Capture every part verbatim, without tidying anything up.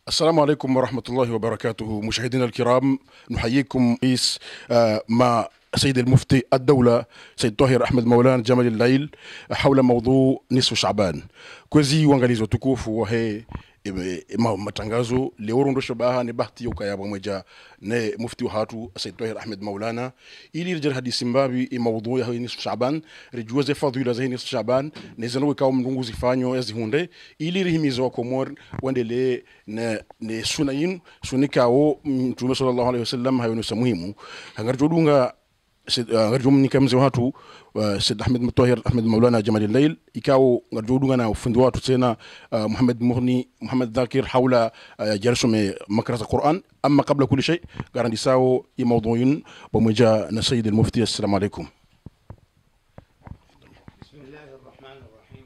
السلام عليكم ورحمة الله وبركاته. مشاهدينا الكرام، نحييكم رئيس مع سيد المفتي الدولة سيد طاهر أحمد مولانا جمال الليل حول موضوع نصف شعبان. Kwezi uangalizi watukufu wa he matangazo leo rondosho baha ni bahati yuka ya pamoja ne mufti wa hatu Said Tahir Ahmed Maulana ili rejea hadithi mbabi i maudhui ya nisfu Shaaban rejuze fadhila za nisfu Shaaban ne zanowe kao mndungu zifanyo ya zihunde ili rihimizo wa komor wendele ne, ne sunayin sunikao Mtume sallallahu alaihi wasallam hayo nusa muhimu hangarjodunga ngarjum ni kamze watu Said Ahmed Tahir Ahmed Maulana Jamal Al-Lail ikao ngarjodunga na ufundi watu tena Muhammad Mughni Muhammad Dhakir حول جلسة مكرة القرآن. أما قبل كل شيء قاعد نساو موضوعين بمجا نسيد المفتي. السلام عليكم. بسم الله الرحمن الرحيم.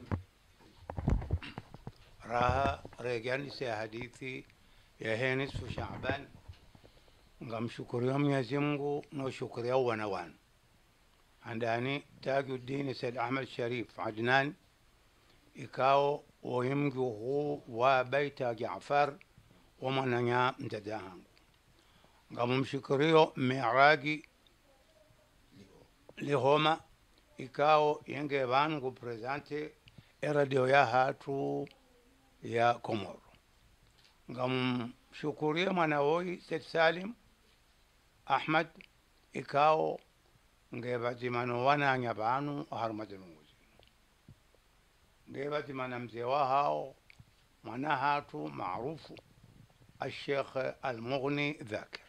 راها رجعني سي حديثي يا هنس في شعبان ngam shukuriya Mwenyezi Mungu no shukuriya wanawan andani Tajuddin Said Ahmed Sharif Adnan ikao oyimgi huu wa baita Jaafar wa mananya mtadahangu ngam mshukuriyo Miragi lihoma ikao yenge vangu presente radio ya hatu ya Komoro ngam mshukuriyo manawoi Said Salim Ahmad ikao ngebatimano wananya banu harmadunguzi ngebatimana mzee wa hao mwana hatu maarufu الشيخ المغني ذاكر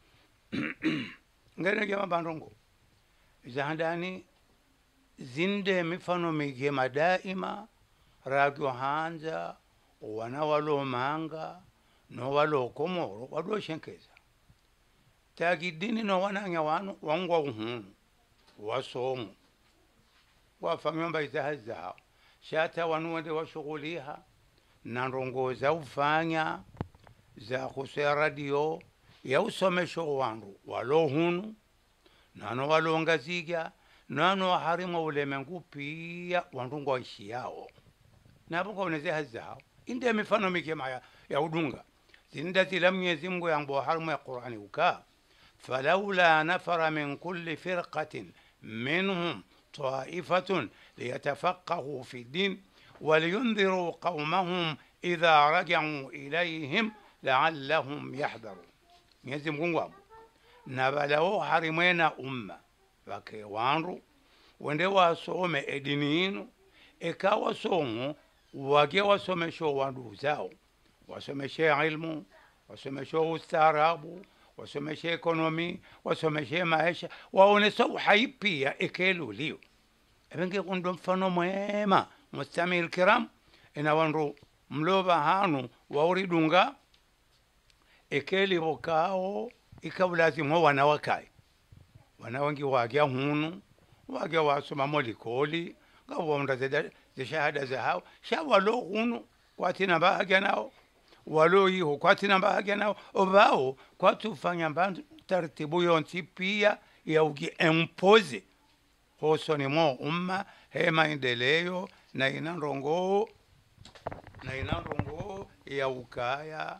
ngene jama bandongo zahandani zinde mifano migema daima radio hanza wana walo manga no walo Komoro wado shenkeza Tajuddin no wananya wanu wangwa uhunu wasomu wafanywa mbaizahaza shata wanu wende washughuliha na ndongoza ufanya za kusea radio ya usomesho wandu walo hunu nano walongaziga nano harimo ulemengu pia wandu ngwaishi yao nabuko unezehaza inde mifano mikema ya, ya udunga zinda zila Mwenyezi Mungu yangu harimo ya Qur'ani uka فلولا نفر من كل فرقة منهم طائفة ليتفقهوا في الدين ولينذروا قومهم إذا رجعوا إليهم لعلهم يحذرون Mwenyezi Mungu nabalao harimena umma wake wanru wende wasome edini inu ekawa somo wage wasomesho wandu zao wasomeshe ilmu wasomesho ustaarabu wasomeshe ekonomi wasomeshe maisha waonesha uhai pia ekelu lio ebenge kundo mfano mwema mustamil kiram ina wandu mloba hanu wauridunga ekeli bokao ikabulazimu wana wakai wana wangi wagya hunu wagya wasoma molikoli ngabo ndaza de shahada za hao shawalo hunu kwatina bahagya nao walo yiho kwatina bahagya nao obao kwatufanya mbandu taratibu yonti pia ya ugi impose hosoni mo umma he maendeleo na inarongo na inarongo ya ukaya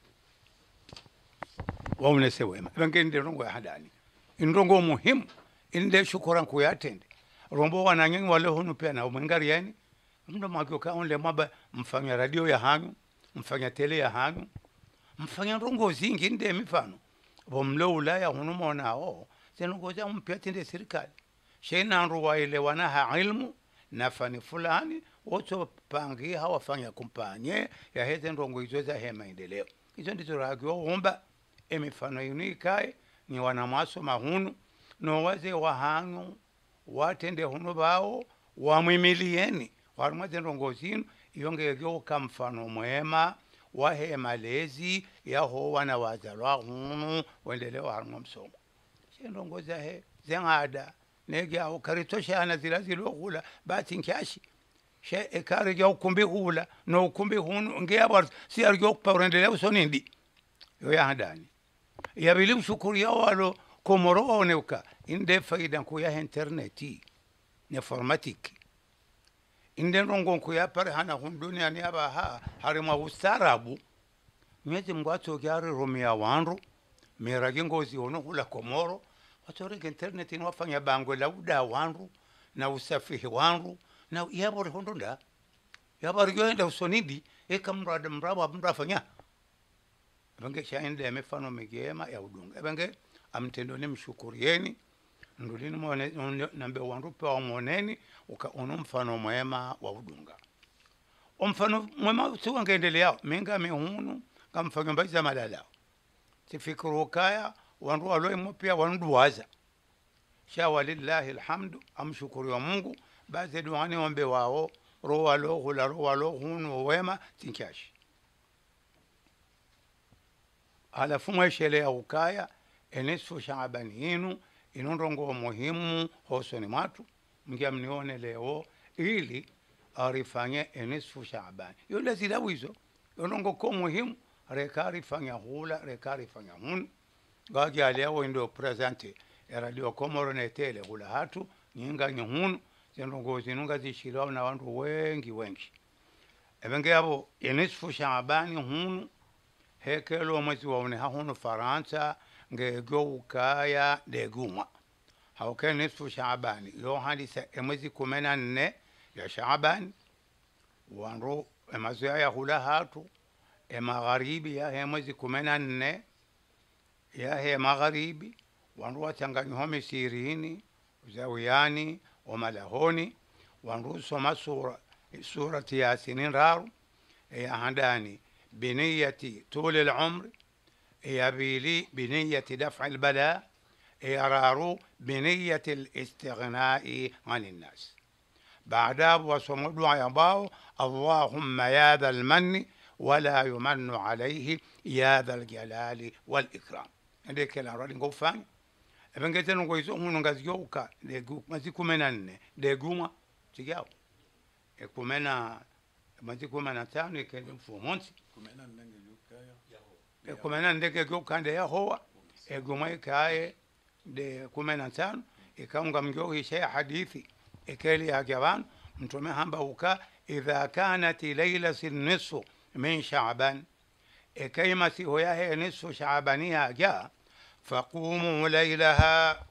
waunese wema bangende rongo ya hadani indrongo muhimu inde shukuran kuyatende rombo wananyangi wale hunu pia na umengari yani mndo magyoka onle maba mfanya radio ya hanyu mfanya tele ya hanyu mfanya rongo zingi inde mifano bomlo ulaya hunu mona o zenongo za mpya tende serikali shena nruwa ile wanaha ilmu nafani fulani woto pangi hawafanya kumpanye ya heze ndongo hizo za hema endeleo hizo ndizo ragyo omba emifano yunikai ni wanamaso mahunu no waze wahangu watende hunu bao wamwimilieni warumwaze ndongo zinu yonge gyoka mfano mwema wahe malezi yaho wana wazalwa hunu wendeleo harumwa msomo ndongo za he zengada nega ukaritosha ana zilazilo hula bati nkashi she ekari gyo kumbi hula no kumbi hunu ngeabar si argyo parendeleo sonindi yo ya hadani ya bilim shukuri ya walo Komoro oneuka inde faida kuya interneti informatique inde rongo kuya pare hana hunduni ani aba ha harima ustarabu Mwenyezi Mungu atsokyari rumia wandu mirage ngozi ono hula Komoro watorege internet ni wafanya bangwe la uda wandu na usafihi wandu na yabo rihondunda yabo rigenda usonidi eka mrada mraba mrafanya bange shaende yamefano megema ya udunga bange amtendo ni mshukurieni ndulini mwone nambe wandu pa mwoneni uka ono mfano mwema wa udunga omfano mwema siwangendelea minga mihunu kamfanya mbaza malala tifikuru kaya wandu waloi mpya wandu waza shawa lillahi alhamdu amshukuru wa Mungu baadhi duani wambe wao roho lo hula roho lo hunu wema tinkashi ala fumwe shele ya ukaya enesu Shaabani hinu inondongo muhimu hosoni matu mngia mnione leo ili arifanye enesu Shaabani yule zilawizo yonongo ko muhimu rekari fanya hula rekari fanya hunu gagi aleo ndo presente radio Komoro netele hula hatu nyinga nyhunu zinongo zinunga zishirao na wandu wengi wengi ebenge abo enesu Shaabani hunu hekelo mwezi waone hahunu Faransa ngego ukaya deguma hauke nisfu Shaabani yo hadisa mwezi kumi na nne ya Shaabani wanro emazoea ya hula hatu emagharibi ya he mwezi kumi na nne ya he magharibi wanro wachanganywa misirini uzawiyani omalahoni wanro soma sura surati Yasin raru ya handani بنية طول العمر يبيلي بنية دفع البلاء يرارو بنية الاستغناء عن الناس بعدها وصمدوا يباو اللهم يا ذا المن ولا يمن عليه يا ذا الجلال والإكرام هذا كلام رادين قفان ابن جتن نقول هون نقزيوكا دعو مزيكو منن دعوما تجاو اكمنا مزيكو مناتانو يكلم فومونتي kumena ndege kukande ya hoa eguma ikaye de kumena tano ikaunga mjohi shay hadithi ikeli ya jawan mtume hamba uka idha kanat laylat an-nisf min Sha'ban ikayma si hoya he nisfu Sha'baniya ja faqumu laylaha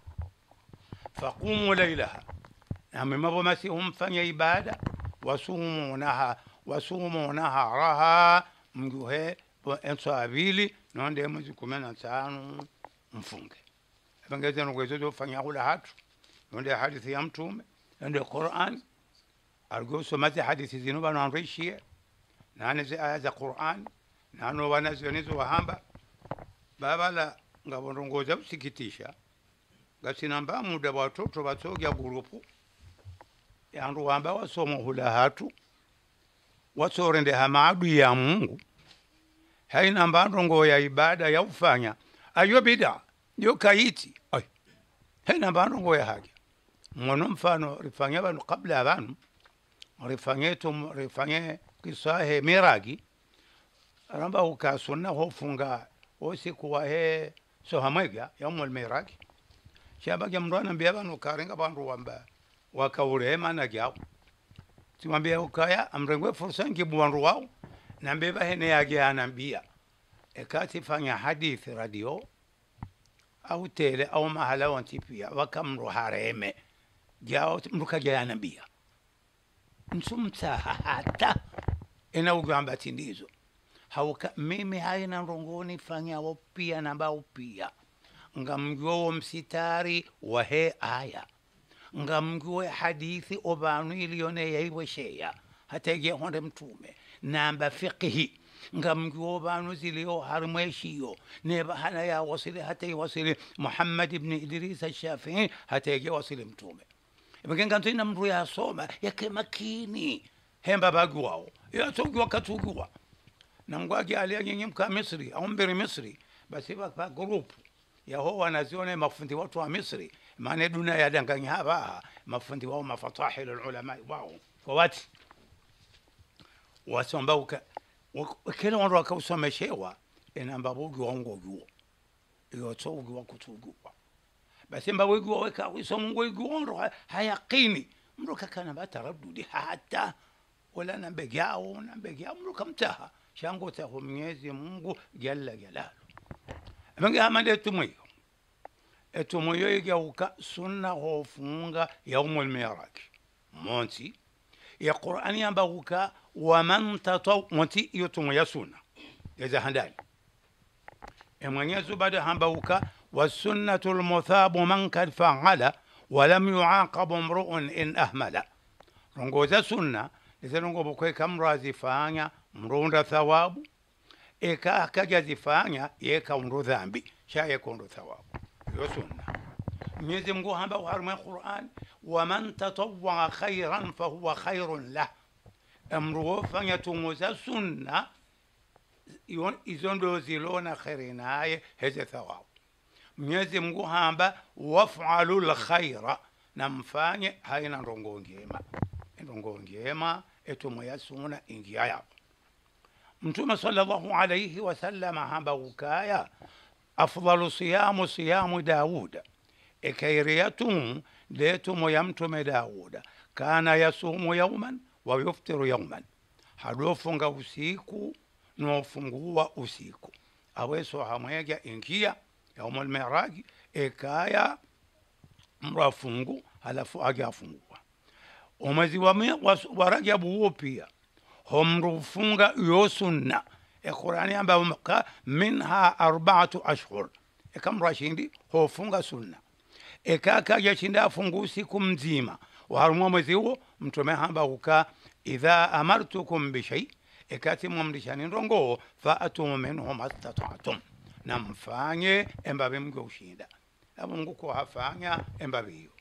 faqumu laylaha nami mabo masihum fanya ibada wasumunaha wasumunaha raha mjuhe enso abili nonde mwezi kumi na tano mfunge bangeze ngwezo fanya hula hatu nonde hadithi ya mtume nonde Qur'an argoso mazi hadithi zinu bana anrishie nane zi aya za Qur'an nano wanazionizo wahamba babala ngabondongoza usikitisha gasinamba muda watoto batsoga gurupu yandu wamba wasomo hula hatu wasorende hamadu ya Mungu haina mbandongo ya ibada ya ufanya ayo bida yo kaiti ay haina mbandongo ya haja mwono mfano rifanya banu kabla abantu rifanyetum rifanye kisahe miragi ramba ukasuna hofunga usiku wa he so hamwega yaumul miragi shabaga mrwana mbiyabanu karenga bandu wamba wakaurema na gyao timwambia ukaya amrengwe fursa ngibuwandu wao nambeba hene yage anambia ekati fanya hadithi radio au tele au mahala wantipia wakamru hareme jao mruka jaya anambia nsumta hata ina ugamba tindizo hauka mimi haina rongoni fanya wopia namba upia ngamgwo msitari wa he aya ngamgwe hadithi obanu iliyone yaiwe sheya hata ye honde mtume namba fiqhi ngamgwe obanu ziliyo harmeshiyo neba hana ya wasili hata wasili Muhammad ibn Idris al-Shafi'i hata ye wasili mtume ibenga ntina mtu ya soma yake makini hemba bagwao ya tugwa katugwa nangwagi aliyanyenye mka Misri au mbere Misri basi ba group ya ho wanazione mafundi watu wa Misri maana dunia yadanganya hapa mafundi wao mafatahil ulama wao kwa watu wasomba kile watu wakausomeshewa enamba bugi wango guo iyo togi wakutugwa basi mbawegi waweka wisomungu iguondo hayaqini mruka kana bataraddudi hata wala nambegao nambegao mruka mtaha shanguta hu Mwenyezi Mungu jalla jalalu amange amande tumuyo etumuyo igauka sunna hofunga yaumul miraj monti ya Qur'ani yambauka wa man tataw monti yotumu ya sunna yaza handali e Mwenyezi bado hambauka والسنة المثاب من قد فعل ولم يعاقب امرؤ إن أهمل رنجوزا سنة لذا رنجو بكوي كم رازي فانيا مرون ثواب إيكا كجازي فانيا يكا ونرو ذنبي شا يكون ثواب يو سنة ميزي مقو هنبا وحرم القرآن ومن تطوع خيرا فهو خير له امرو فانيا تموزا سنة إذن دوزيلون خيرناي هذا ثواب Mwenyezi Mungu hamba waf'alul khaira namfanye haina ndongo ngema ndongo ngema etumo yasuna ingia yapo Mtume sallallahu alayhi wasallam hamba ukaya afdalu siyamu siyamu Daud ekairiyatum letumo ya Mtume Daud kana yasumu yawman wa yuftiru yawman hadofunga usiku no fungua usiku aweso hamwega ingia yaumul miraj ekaya mrafungu halafu agafungua umwezi wa Rajab huo pia humrufunga yo sunna e Qur'ani amba minha arba'atu ashhur ekamrashindi hofunga sunna ekaka yashinda fungu siku mzima wa mwezi huo Mtume hamba uka idha amartukum bi shay ekati mwamrishani ndongo fa'atu minhu mastata'tum namfanye embabe mge ushinda abo Mungu ko hafanya embabe hiyo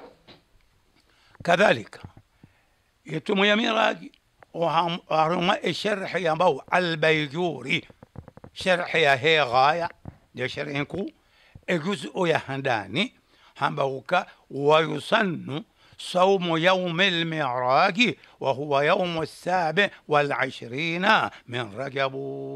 kadhalika yetumu ya miraji وهرما الشرح يبو البيجوري شرح يا هي غاية ده شرحكو الجزء يهنداني همبوكا ويسن صوم يوم المعراج وهو يوم السابع والعشرين من رجب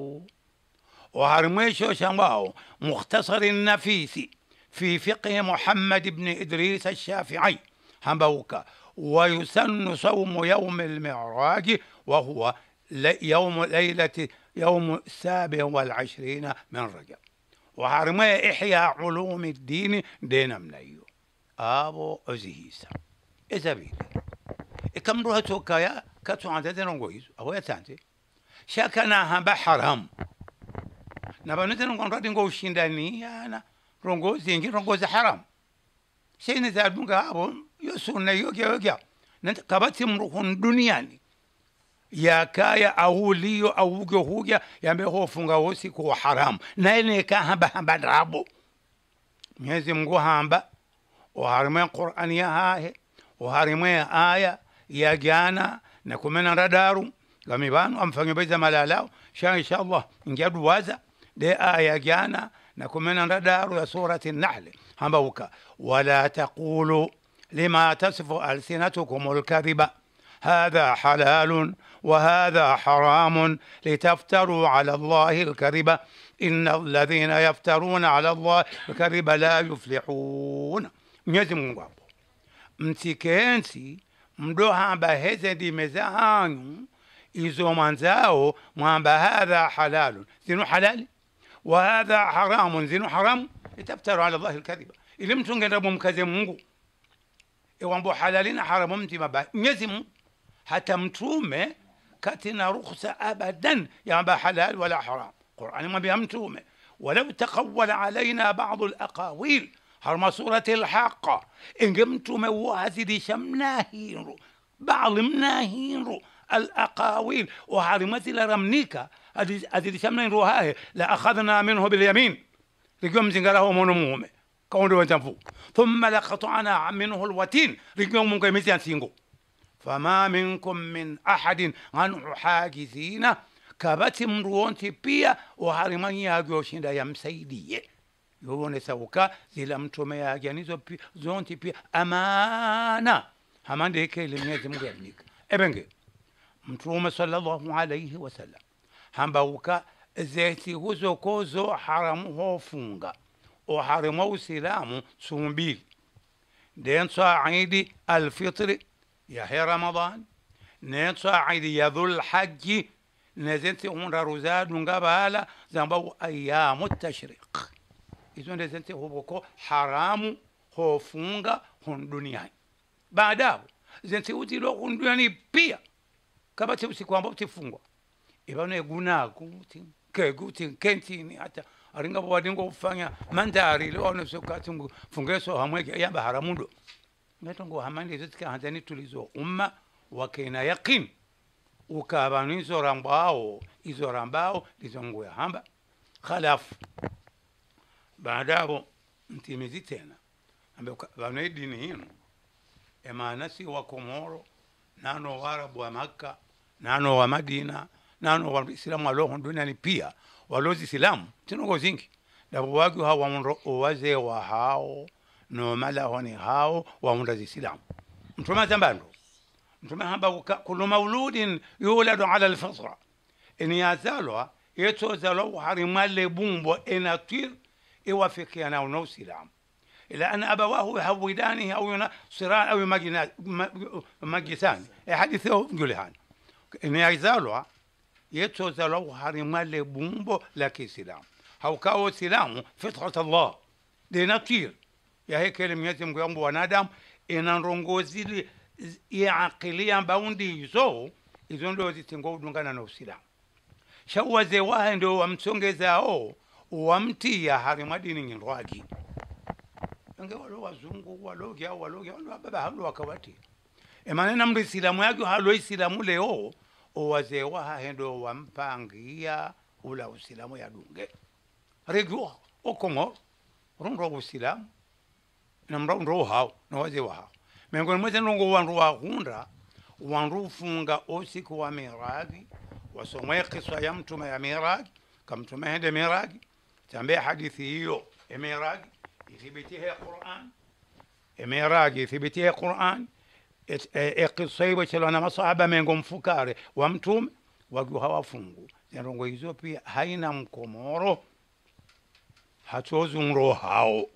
وهرميشو شماو مختصر النفيس في فقه محمد بن إدريس الشافعي همبوكا ويسن صوم يوم المعراج وهو يوم ليلة يوم السابع والعشرين من رجب وهرمي إحياء علوم الدين دينا منيو أبو أزيهيسا إذا بيلي كم روها توكايا كاتو عندنا نقويز أو يتانتي شاكنا هم بحرام نبى نتنقل ردي نقول شنداني أنا رنقول زينجي رنقول حرام شيء نزال بنقى أبو يسون يوجا يوجا نت كبت مروحون دنياني يا كايا أوليو أو جهوجا يا مهو فنقا وسيكو حرام نايني كهبا هبا درابو ميزي مقو هامبا وهارمي القرآن يا هاي وهارمي آية يا جانا نكمنا ردارو لما يبانو أمفاني بيزا ملالاو شان إن شاء الله نجاب وازا دي آية جانا نكمنا ردارو يا سورة النحل همبوكا ولا تقولوا لما تصف ألسنتكم الكذب هذا حلال وهذا حرام لتفتروا على الله الكذب إن الذين يفترون على الله الكذب لا يفلحون Mwenyezi Mungu hapo msikensi mdohamba heze di mezahanyu izo manzao mwamba hadha halalun zinu halali wa hadha haramun zinu haram litaftaru ala Allah alkadhiba ili mtu ngenda mumkaze Mungu iwambo halalina haramu mti mabaya Mwenyezi Mungu hata mtume katina rukhsa abadan yamba halal wala haram Qur'ani mwambia mtume ولو تقول علينا بعض الأقاويل هرما سورة الحاقة إن قمتم وهذه شمناهيرو بعض مناهيرو الأقاويل وحرمت لرمنيكا هذه شمناهيرو هاي لأخذنا منه باليمين رجوم زنقره منمومه كونه وتنفو ثم لقطعنا منه الوتين رجوم ممكن مثلا سينغو فما منكم من أحد عنه حاجزين كبت مروونتي بيا وحرماني ياجوشين يا مسيدية يقولون سوكا زي متومي ياجاني زو بي زونتي بيا أمانة همان ده كلمة يزم غيرنيك إبنجي متومي صلى الله عليه وسلم هم باوكا زيتي هوزو كوزو حرمه فونغا وحرمه سلامه سومبيل دين صاعيدي الفطر يا هي رمضان نين صاعيدي يا ذو الحج nezenti unda ruzadu ngabala zamba ayamu tashriq izo nezenti huboko haramu hofunga hon duniani baadapo zenti utilo hon duniani pia kama usiku ambao utifungwa ibano egunaku keguti kentini hata aringa wadingo kufanya mandari leo unasokatungu fungeso hamweke yamba haramundo netongo hamandi zitika hanzani tulizo umma wakina yaqin ukabanu izo rambao izo rambao lizongo ya hamba khalafu baadapo mtimizi tena ambaye banu dini hino emanasi wa Komoro nano warabu wa Makka nano wa Madina nano wa Islamu walo duniani pia walozi Islamu tinongo zingi dabo wagi hawa wazee wa hao no mala honi hao waunda Islamu mtume zambando mtume hamba kullu mauludin yuladu ala alfitra in yazalwa yetozalwa harimale bumbo enatir iwafikiana na Uislamu إلى أن أبواه يهودانه أو ينصران أو يمجسان حديثه يقول هذا إن يزالوا يتوزلوا حرمال بومبو لكي سلام هو كاو سلام فطرة الله دي نطير يا هيك كلمة يتم قيام ونادم إن نرونغوزي يعقليا باوندي يزو إذن لو زيتنقو دونغانا نو سلام شو زيواه ندو ومتونغزاو ومتيا حرمالي نينرواجي nge walo wazungu walogia walogia walo baba halo wakawati emanena mrisilamu yake halo isilamu leo owazee wa hendo wampangia ula usilamu ya dunge rego okongo rondo usilamu na mrondo hao na wazee wa hao mengoni mweze ndongo wandu wa hunda wandu funga usiku wa miradi wasomwe kisa ya mtume ya miradi kamtume hende miradi tambia hadithi hiyo ya miradi يثبتها القرآن ميراج يثبتها القرآن اقصي وشلون مصعبة منكم فكاري وامتم وجوها وفنجو زينونgo hizo pia haina mkomoro hatozunro hao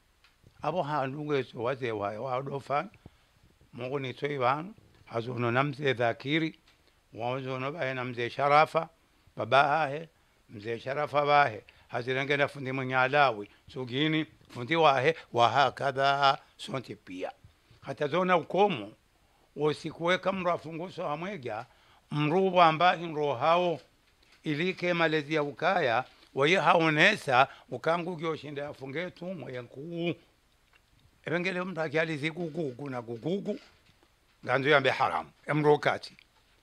abo handungezo wazee wao wadofa Mungu ni toi wan hazono namze dhakiri wazono bae namze sharafa babahe mzee sharafa bahe hazirengena fundi munyalawi sugini fundi wahe wahakadha sonte pia hata zona ukomo usikuweka mrafunguso hamwega mruba ambahi mro hao ilike malezi ya ukaya waye haonesa ukangu gyoshinda afunge tumwe yankuu ebengele mtakali zikugugu na gugugu ganzo yambe haram emrokati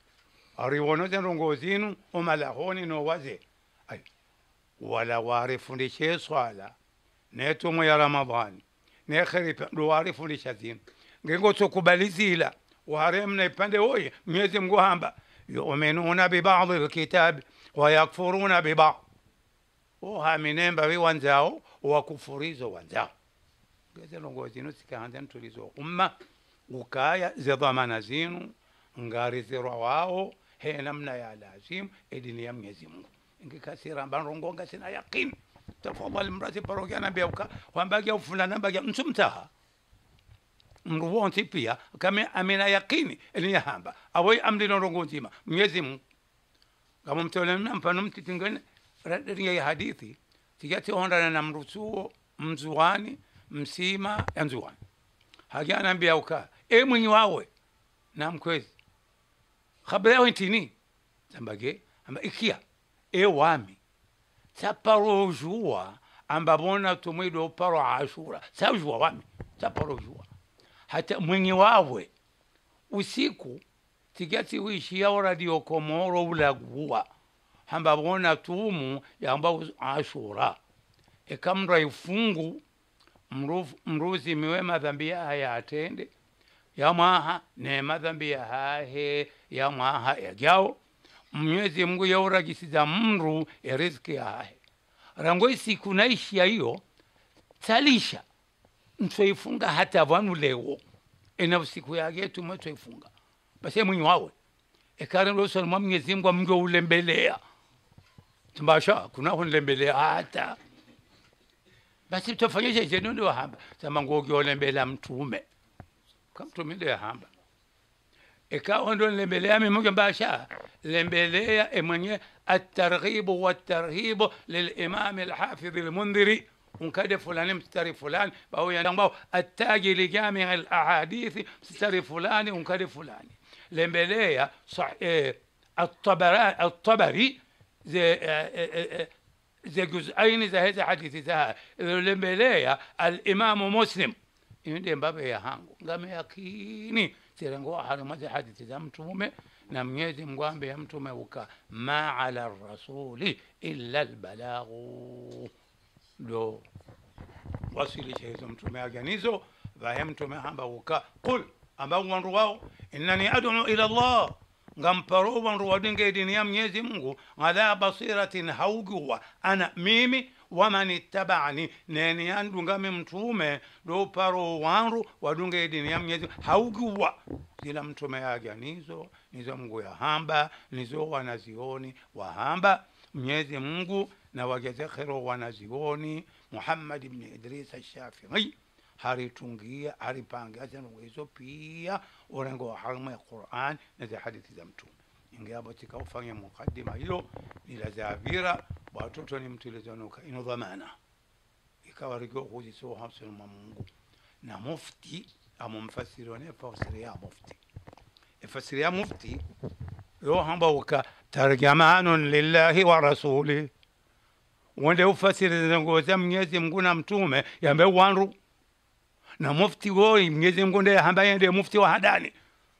ariwono zenrongo zinu omalahoni no waze ay wala warifundishe swala netumo ya Ramadhani nekheri ndo warifundisha zinu ngengo tsokubalizila waremna ipande oye Mwenyezi Mungu hamba yu'minuna bi ba'd al-kitab wa yakfuruna bi ba'd ohaminemba wiwanzao wakufurizo wanzao ngeze longo zinu sikaanza ntulizo umma ukaya zedhamana zinu ngari zirwa wao he namna ya lazim edini ya Mwenyezi Mungu ingikasira mbanrongo ngasina yaqin tafadhali mrati parokia na biauka wambagia ufulana mbagia msumtaha mruwonti pia kama amina yaqini eli hamba awai amri rongo nzima Mwenyezi Mungu kama mtolena mfano mtitingene radria ya hadithi tigati honda na mrusuo mzuani msima yanzuani hagia na biauka e mwenyi wawe na mkwezi khabaya ntini tambage amba ikia e wami saparo jua amba bona tumwido paro ashura sajua wami saparo jua hata mwenye wawe usiku tigati wishi ya radio Komoro ulagua amba bona tumu yamba ashura e kamra ifungu mrufu mruzi miwe madhambi haya atende ya maha ne madhambi ya hahe ya maha ya jao Mwenyezi Mungu yauragisiza mru ya riziki ya hahe rango siku naishi ya hiyo talisha mtoifunga hata vanu leo ena usiku yake tumetoifunga basi mwenye wawe ekare loso mwa Mwenyezi Mungu mngo ulembelea tumbasha kuna hulembelea hata basi tutafanyisha jeno ndio hamba sema ngo ulembelea mtume kama mtume ndio hamba ikawa ndo lembelea mimoja mbasha lembelea emwenye الترغيب والترهيب للإمام الحافظ المنذري ونكاد فلان مستري فلان باو ينباو التاج لجامع الأحاديث مستري فلان ونكاد فلان لمبليا صح اه الطبري الطبري زي اه زي جزئين زي هذا حديث ذا لمبليا الإمام مسلم يندي بابا يا هانغو ngame yakini sirengo harumaze hadithi za mtume na Mwenyezi Mungu ambe ya mtume uka ma ala rasuli illa albalaghu do wasilisha hizo mtume aganizo va mtume hamba uka qul amba wandu wao innani ad'u ila Allah ngamparo wandu wadinge dini ya Mwenyezi Mungu ala basiratin haugwa ana mimi waman ittaba'ani neni yandu ngame mtume do paro wandu wadunge dini ya Mwenyezi haugwa kila mtume aganizo nizo Mungu ya hamba nizo wanazioni wahamba Mwenyezi Mungu na wageze khero wanazioni Muhammad ibn Idris al-Shafi'i haritungia haripangia hizo pia orengo harma ya Qur'an na za hadithi za mtume ingawa tika ufanye mukaddima hilo ila zavira watoto ni mtulizonuka ino dhamana ikawa rigio kujiso hasil Mungu na mufti amumfasiri wa fasiri ya mufti fasiri ya mufti yo hamba uka tarjamanun lillahi wa rasuli wende ufasiri zango za Mwenyezi Mungu na mtume yambe wanru na mufti woi Mwenyezi Mungu ndiye hamba yende mufti wa hadani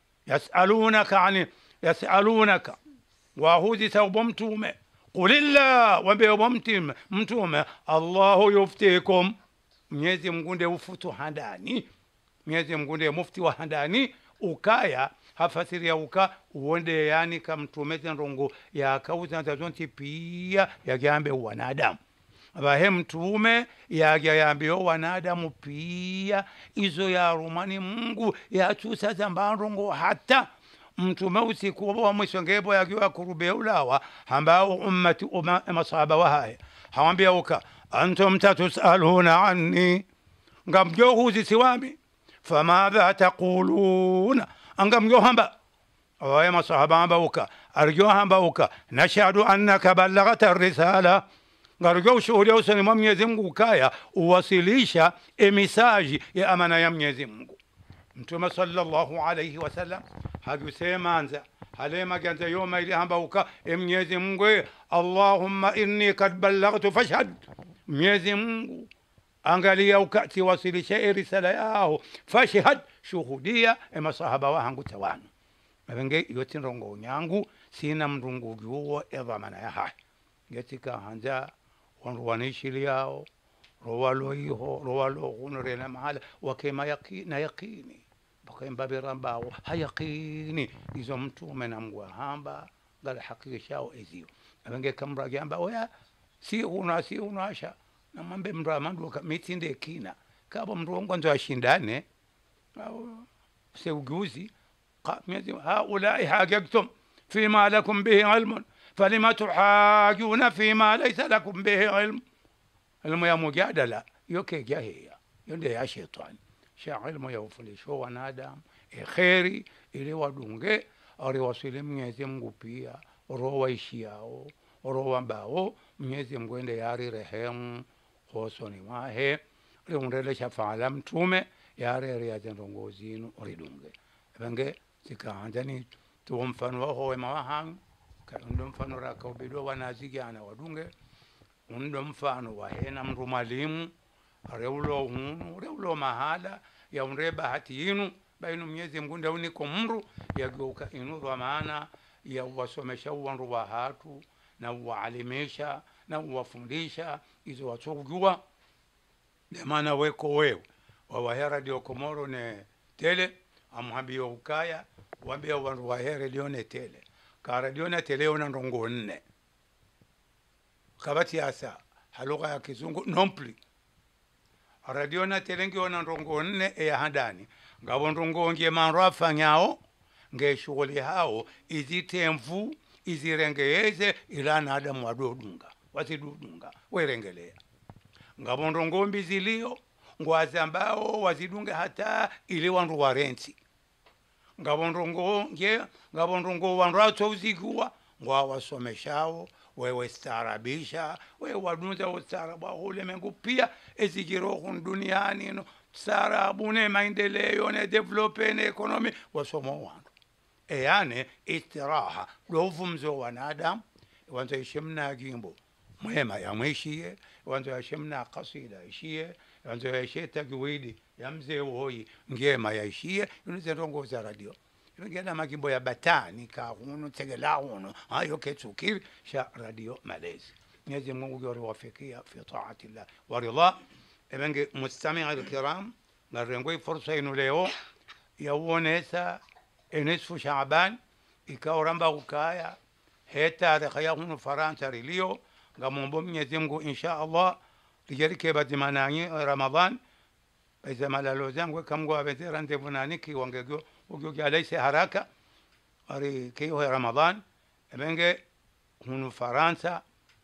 yasalunaka ani yasalunaka wa hudi saubu mtume qulillah wambe mtume mtume Allahu yuftikum Mwenyezi Mungu ndiye ufutu hadani Mwenyezi Mungu ndiye mufti wa hadani ukaya hafasiri ya uka uonde yani kamtume rongo ya kauza zonti pia ya gambe wanadamu abahe mtume ya gambe wanadamu pia izo ya rumani Mungu ya chusa zambarongo hata mtume usiku wa mwisho ngebo yakiwa kurube ulawa ambao ummati umma masahaba wa haya hawambia uka antum tatusaluna anni ngamjo huzi siwami famadha taquluna angam hamba awaya masahaba hamba uka arjo hamba uka nashhadu annaka ballaghta ar-risala ngarjo shuhudia usani Mwenyezi Mungu kaya uwasilisha emisaji ya amana ya Mwenyezi Mungu mtume sallallahu alayhi wasallam hadusema anza halema ganza yoma ile hamba uka Mwenyezi Mungu Allahumma inni kad ballaghtu fashhad Mwenyezi Mungu angalia ukati wasilisha risala yao fashhad shuhudia masahaba wangu tawanu mabenge yote rongo nyangu sina mrungu juo edhamana ya hai getika hanja wanruanishi yao rowalo hiho rowalo unrena mahala wakema yaqina yaqini bakemba birambao hayaqini izo mtume na Mungu hamba ngal hakikishao ezio mabenge kamra gamba oya si una si unasha na mambe mramandu mitinde kina kabo mrongo nzo ashindane au seuguzi Mwenyezi haulai hajagtum fima lakum bihi ilmun falima tuhajuna fima laysa lakum bihi ilm ilmu ya mujadala yoke jahia yonde ya shetani sha ilmu ya ufundisho wanadamu khairi ile wadunge ari wasile Mwenyezi Mungu pia roho ishiao roho ambao Mwenyezi Mungu ende yari rehemu hosoni mahe leundele shafaala mtume yare ya ndongozinu oridunge benge sikaanjani tu mfano wao wema wahang kando mfano raka ubido wanazigana wadunge undo mfano wa hena mrumalimu reulo hunu reulo mahala ya unreba hati inu bainu Mwenyezi Mungu ndio niko mru yageuka inu kwa maana ya wasomesha wanru wa hatu na waalimisha na wafundisha izo watogua de maana weko wewe wawahera dio Komoro ne tele amhambio ukaya wambia wanru wahere dio ne tele ka radio ne tele ona ndongo nne kabati asa halugha ya kizungu nompli radio na tele ngi ona ndongo nne e handani ngabo ndongo ngie manro afanyao nge shughuli hao izitemvu izirengeze ilana adamu wadodunga wazidudunga werengelea ngabondo ngombi zilio ngwazi ambao wazidunge hata ile wandu warenti ngabondongo nge ngabondongo wanratso uzikuwa ngwa wasomeshao wewe starabisha wewe wadunza ustarabu hule mengu pia ezigiro duniani no starabu ne maendeleo ne develope ne economy wasomo wandu eyane istiraha lovumzo wanadamu wanzo ishimna gimbo mwema ya mwishie wanzo yashimna qasida ishie wanzo yasheta gwidi ya mzee woyi ngema yaishie yunize rongo za radio ngena magimbo ya batani ka hunu tegela hunu ayo ketsukiri sha radio malezi Mwenyezi Mungu yoriwafikia fi taati Allah wa ridha ebenge mustami'i alkiram narengoi fursa inu leo yawonesa enesfu Shaaban ikaoramba ukaya heta tarehe hunu Faransa rilio ngamombo Mwenyezi Mungu insha Allah lijerike badimanani Ramadan iza malalo zangu kamgo abete rendezvous nani ki wangego ugo alaise haraka ari kiyo Ramadan ebenge hunu Faransa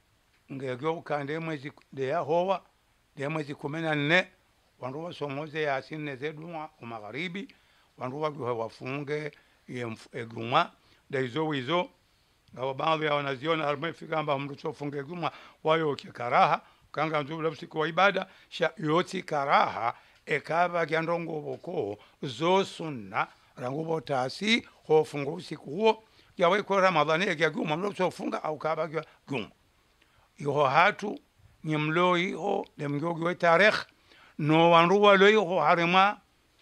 ngego kande mwezi de yahowa de mwezi kumi na nne wandu wasomoze Yasin nezeduma ku magharibi wandu wagwe wafunge eguma daizo wizo ngabo baadhi ya wanaziona almefika amba mtu sofunge eguma wayo kikaraha kanga nzubula usiku wa ibada sha yoti karaha ekaba kyandongo boko zo sunna rangubo tasi hofunga usiku huo yawe kwa Ramadhani ya guma mlo sofunga au kaba kwa guma iho hatu nyimlo iho demgogi we tarikh no wanruwa lo iho harima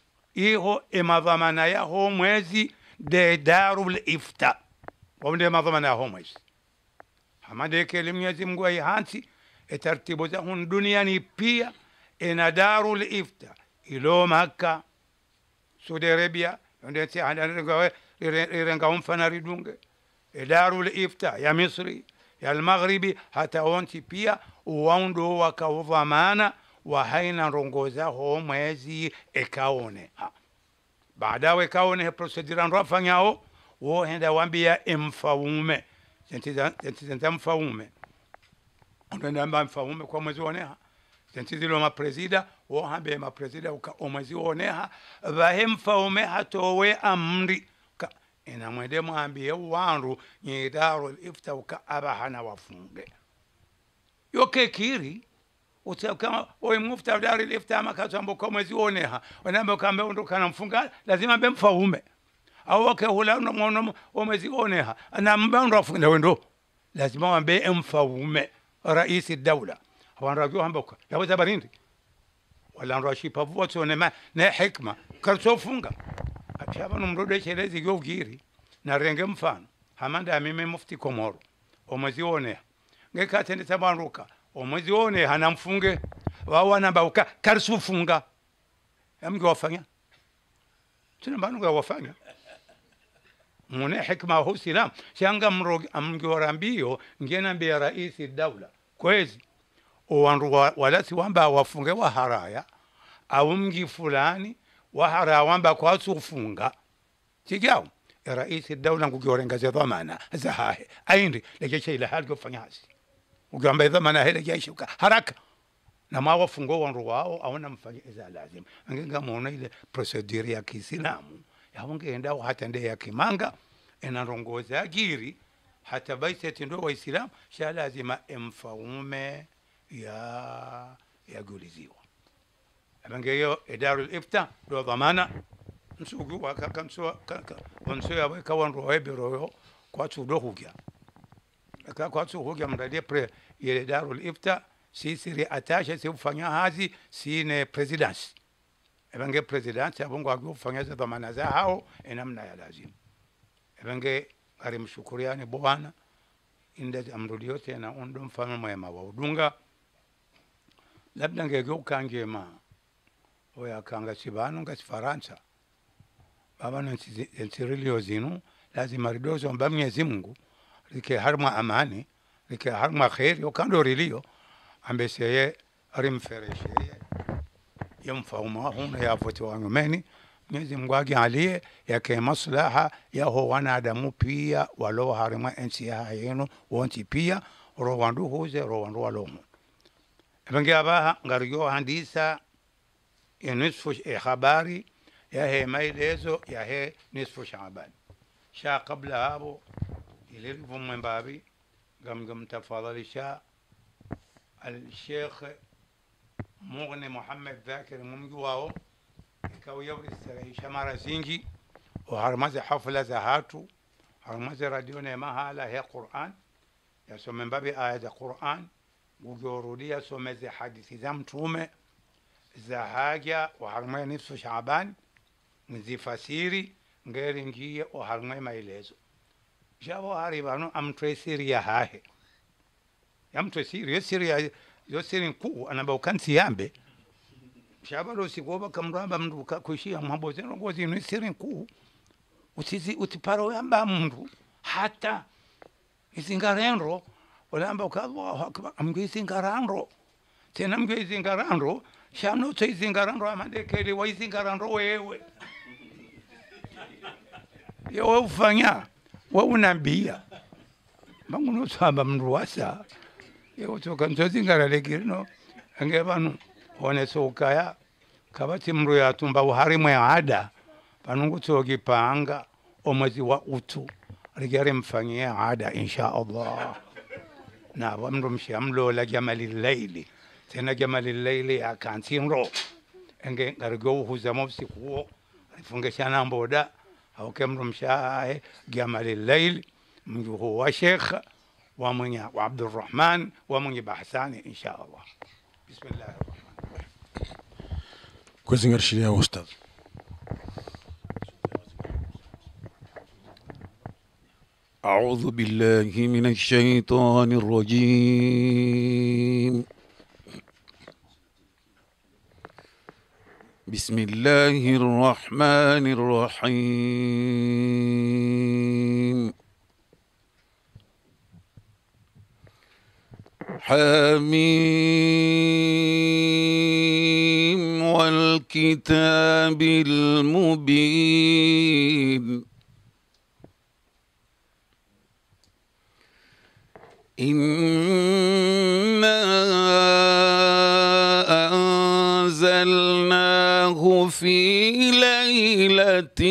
iho emadhamana ya ho mwezi de darul ifta wamde madhamana ya ho mwezi hamade kele Mwenyezi Mungu aihansi etartibu za hun duniani pia ina darul ifta ilo Makka Saudi Arabia ndio si hadarenga irenga umfana ridunge darul ifta ya Misri ya Magharibi hata onti pia uwaundo wakavamana wa haina rongoza ho mwezi ekaone baadawe kaone procedure nrafanyao wo henda wambia emfaume sentiza sentiza mfaume ndio namba mfaume kwa mwezi oneha sentizilo ma presida wo hambe ma presida uka omwezi oneha bahemfaume hatowe amri ina mwende mwambie wandu nyidaro ifta uka abahana wafunge yoke kiri utakama oye mufta dari ifta makatambo kwa mwezi oneha wanamba kambe ondokana mfunga lazima bemfaume au wake hula mwono mwezi oneha na mbando wafunga wendo lazima wambe emfaume raisi dawla wanrajua hamboka yaweza barindi wala nrashipa voto ne na hikma karsofunga achaba numrode chelezi gogiri na renge mfano hamanda mimi mufti Komoro omwezi one ngekate nditabaruka omwezi one hanamfunge wawa namba uka karsufunga amge wafanya tuna banu wafanya mune hikma hu silam shanga mrogi amge warambio ngena mbia raisi dawla kwezi owandu walasi wamba wafunge wa haraya au mji fulani wa haraya wamba kwa sufunga tijao raisi dawla ngugorenga za dhamana zahahe aindi lejesha ila hali kufanya hasi ugamba dhamana hele jaishuka haraka na ma wafungo wandu wao au namfanya iza lazima ngenga muona ile procedure ya Kiislamu yaongeenda hata nde ya kimanga inarongoza giri hata baiseti ndo waislamu sha lazima emfaume ya yaguliziwa abangeyo idarul ifta do dhamana nsugu wakakanso konso yawe kawanro webero kwa tudo hugya aka kwa tudo hugya mradi pre ile darul ifta sisiri atasha sifanya hazi sine presidence abange presidence abongo akufanya za dhamana za hao enamna ya lazima abange arimshukuriani bwana inde amrudio tena ondo mfano mwema wa udunga labda ngege ukangema oya kanga sibano ngasi Faransa baba ntsirilio zinu lazima ridozo mba Mwenyezi Mungu rike harma amani rike harma khair yokando rilio ambeseye arimferesheye yamfauma huna yafoti wangomeni Mwenyezi Mungu agialie yake maslaha ya ho wanadamu pia walo harima nchi yenu wonti pia ro wandu hoze ro wandu walomo ebenge abaha ngariyo handisa enesfu e habari yahe maelezo yahe nisfu Shaaban. Sha kabla hapo ilivumwe mbabi gamgam tafadhalisha al-Sheikh Mughni Muhammad Dhakir mumgi wao ikawa yawrisisha mara zingi uharmaze hafla za hatu harmaze radio na mahala ya Qur'an yasome mbabi aya za Qur'an ujorudia someze hadithi za mtume za haja uharmaye nisfu Shaaban nzifasiri ngeri ngiye uharmaye maelezo jabo haribano amtresiri ya hahe yamtresiri yesiri ya yosiri nkuu anaba ukansi yambe shabalo sikoba kamramba mndu kushia mhaboze ngozi ni siri nkuu utizi utiparo yamba mndu hata izingarendo olamba ukadwa akbar amgizingarando tena mgizingarando shano teizingarando amandekeli wa izingarando wewe yewe ufanya wa unambia mangu no samba mndu wasa yewe toka nzozingara legirino angebanu one sokaya kabati mndu yatumba uharimwe ada panungu togipanga omwezi wa utu rigari mfanyie ada insha Allah na wamndu mshamlo la jamali layli tena jamali layli akantinro enge ngargo huzamo siku fungeshana mboda au kemru mshae jamali layli mndu huwa sheikh wa mwenye wa Abdurrahman wa mwenye bahsani insha Allah. Bismillah. كويسين ارشي يا استاذ. أعوذ بالله من الشيطان الرجيم. بسم الله الرحمن الرحيم. حميم والكتاب المبين. إنا أنزلناه في ليلة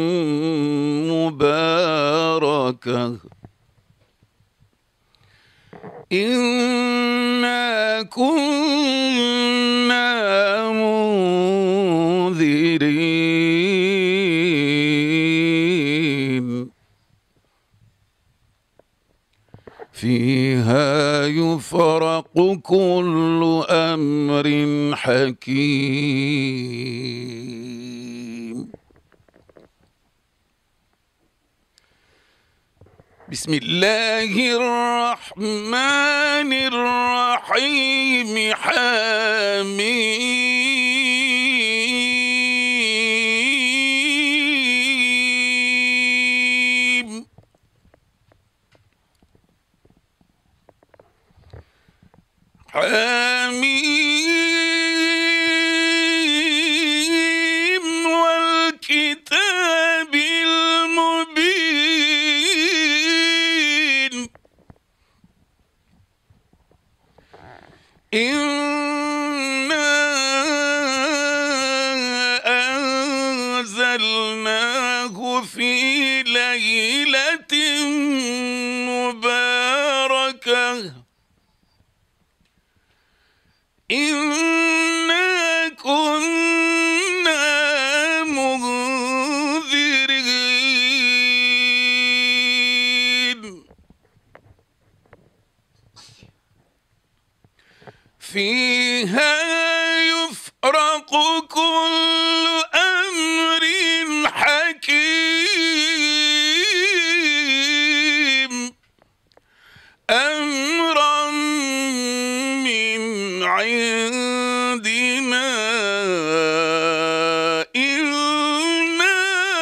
مباركة إنا كنا منذرين فيها يفرق كل أمر حكيم. بسم الله الرحمن الرحيم. حميم حميم والكتاب المبين. إنا أنزلناه في ليلة مباركة إنا كنا منذرين فيها يفرق كل أمر حكيم أمرا من عندنا إنا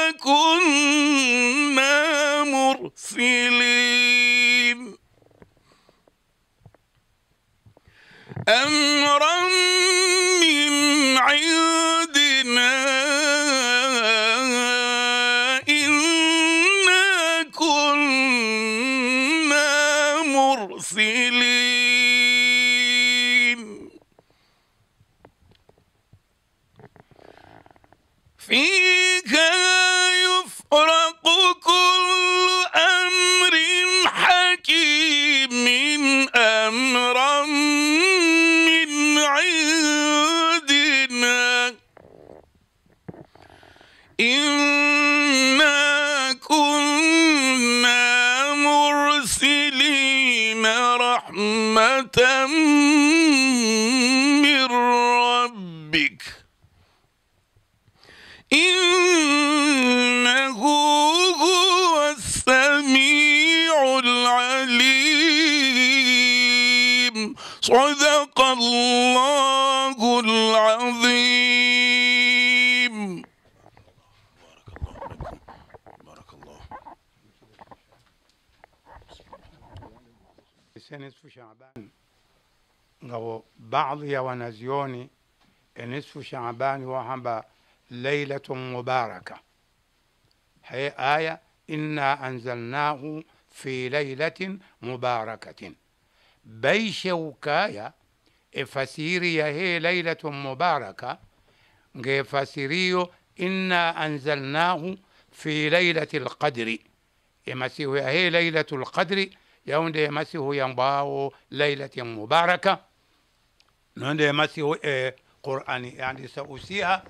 كنا مرسلين أمرا من عندنا إنا كنا مرسلين رحمة من ربك إنه هو السميع العليم. صدق الله العظيم. بارك الله. نصف شعبان ngabo baadhi ya wanazioni nisfu Shaabani wahamba lailatun mubaraka. Haya aya inna anzalnahu fi lailatin mubarakatin baishe ukaya efasiri ya he lailatun mubaraka ngefasirio inna anzalnahu fi lailatil qadri emasihu ya he lailatul qadri yaunde emasihu yambao lailatin mubaraka nonde emasihu e Qur'ani yani sausiha.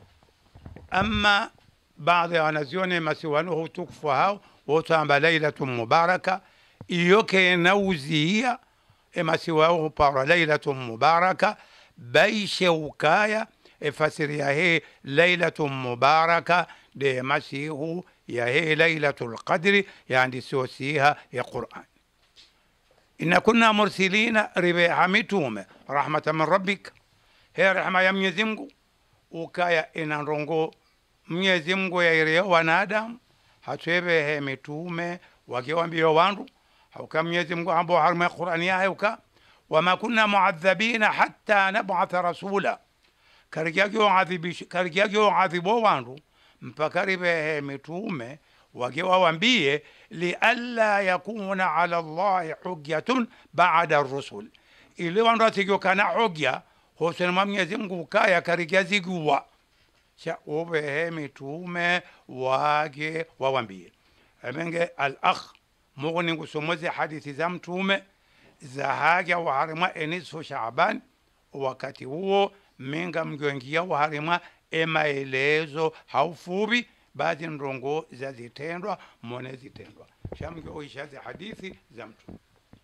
Ama baadhi ya wanazioni masiwanuhu tukufu hao wotamba lailatun mubaraka iyoke nauzia emasiwanuhu para lailatun mubaraka baishe ukaya efasiri ya he lailatun mubaraka de masihu ya he lailatul qadri yani sosiha ya Qur'an. Inna kunna mursilina ribe hamitume rahmatan min rabbik he rahma ya Mwenyezi Mungu ukaya inarongo Mwenyezi Mungu yaire wanadamu hatwebe he mitume wakiwaambia wandu hauka Mwenyezi Mungu ambo harma Qur'ani ya hauka wama kunna mu'adhabina hatta nab'atha rasula karigagyo adhibish karigagyo adhibo wandu mpaka ribe he mitume wakiwaambie li alla yakuna ala Allah hujjatun ba'da ar-rusul ile wandu atigyo kana hujja hosema Mwenyezi Mungu kaya karigazigwa cha obe he mitume wage wawambie amenge al-akh mugni ngusomoze hadithi za mtume za haja wa harima nisfu Shaaban. Wakati huo minga mgwengia wa harima emaelezo haufubi baadhi ndongo za zitendwa mone zitendwa shamge oishazi hadithi za mtume.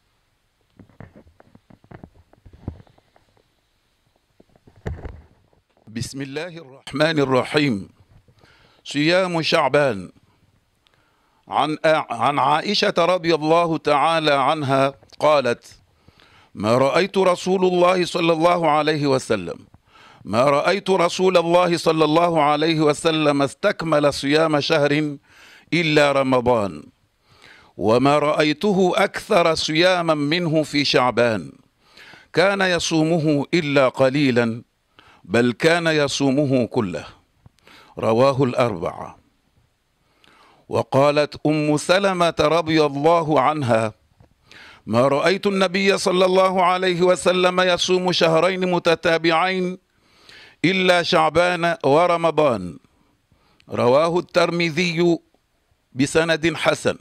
بسم الله الرحمن الرحيم. صيام شعبان. عن عن عائشة رضي الله تعالى عنها قالت: ما رأيت رسول الله صلى الله عليه وسلم ما رأيت رسول الله صلى الله عليه وسلم استكمل صيام شهر إلا رمضان، وما رأيته أكثر صياما منه في شعبان، كان يصومه إلا قليلا بل كان يصومه كله. رواه الأربعة. وقالت أم سلمة رضي الله عنها: ما رأيت النبي صلى الله عليه وسلم يصوم شهرين متتابعين إلا شعبان ورمضان. رواه الترمذي بسند حسن.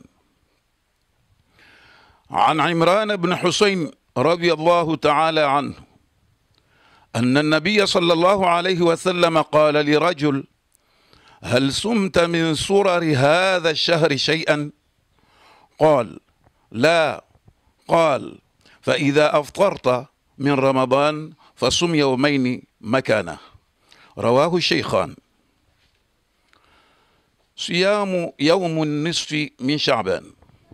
عن عمران بن حسين رضي الله تعالى عنه أن النبي صلى الله عليه وسلم قال لرجل: هل صمت من سرر هذا الشهر شيئا؟ قال: لا. قال: فإذا أفطرت من رمضان فصم يومين مكانه. رواه الشيخان. صيام يوم النصف من شعبان.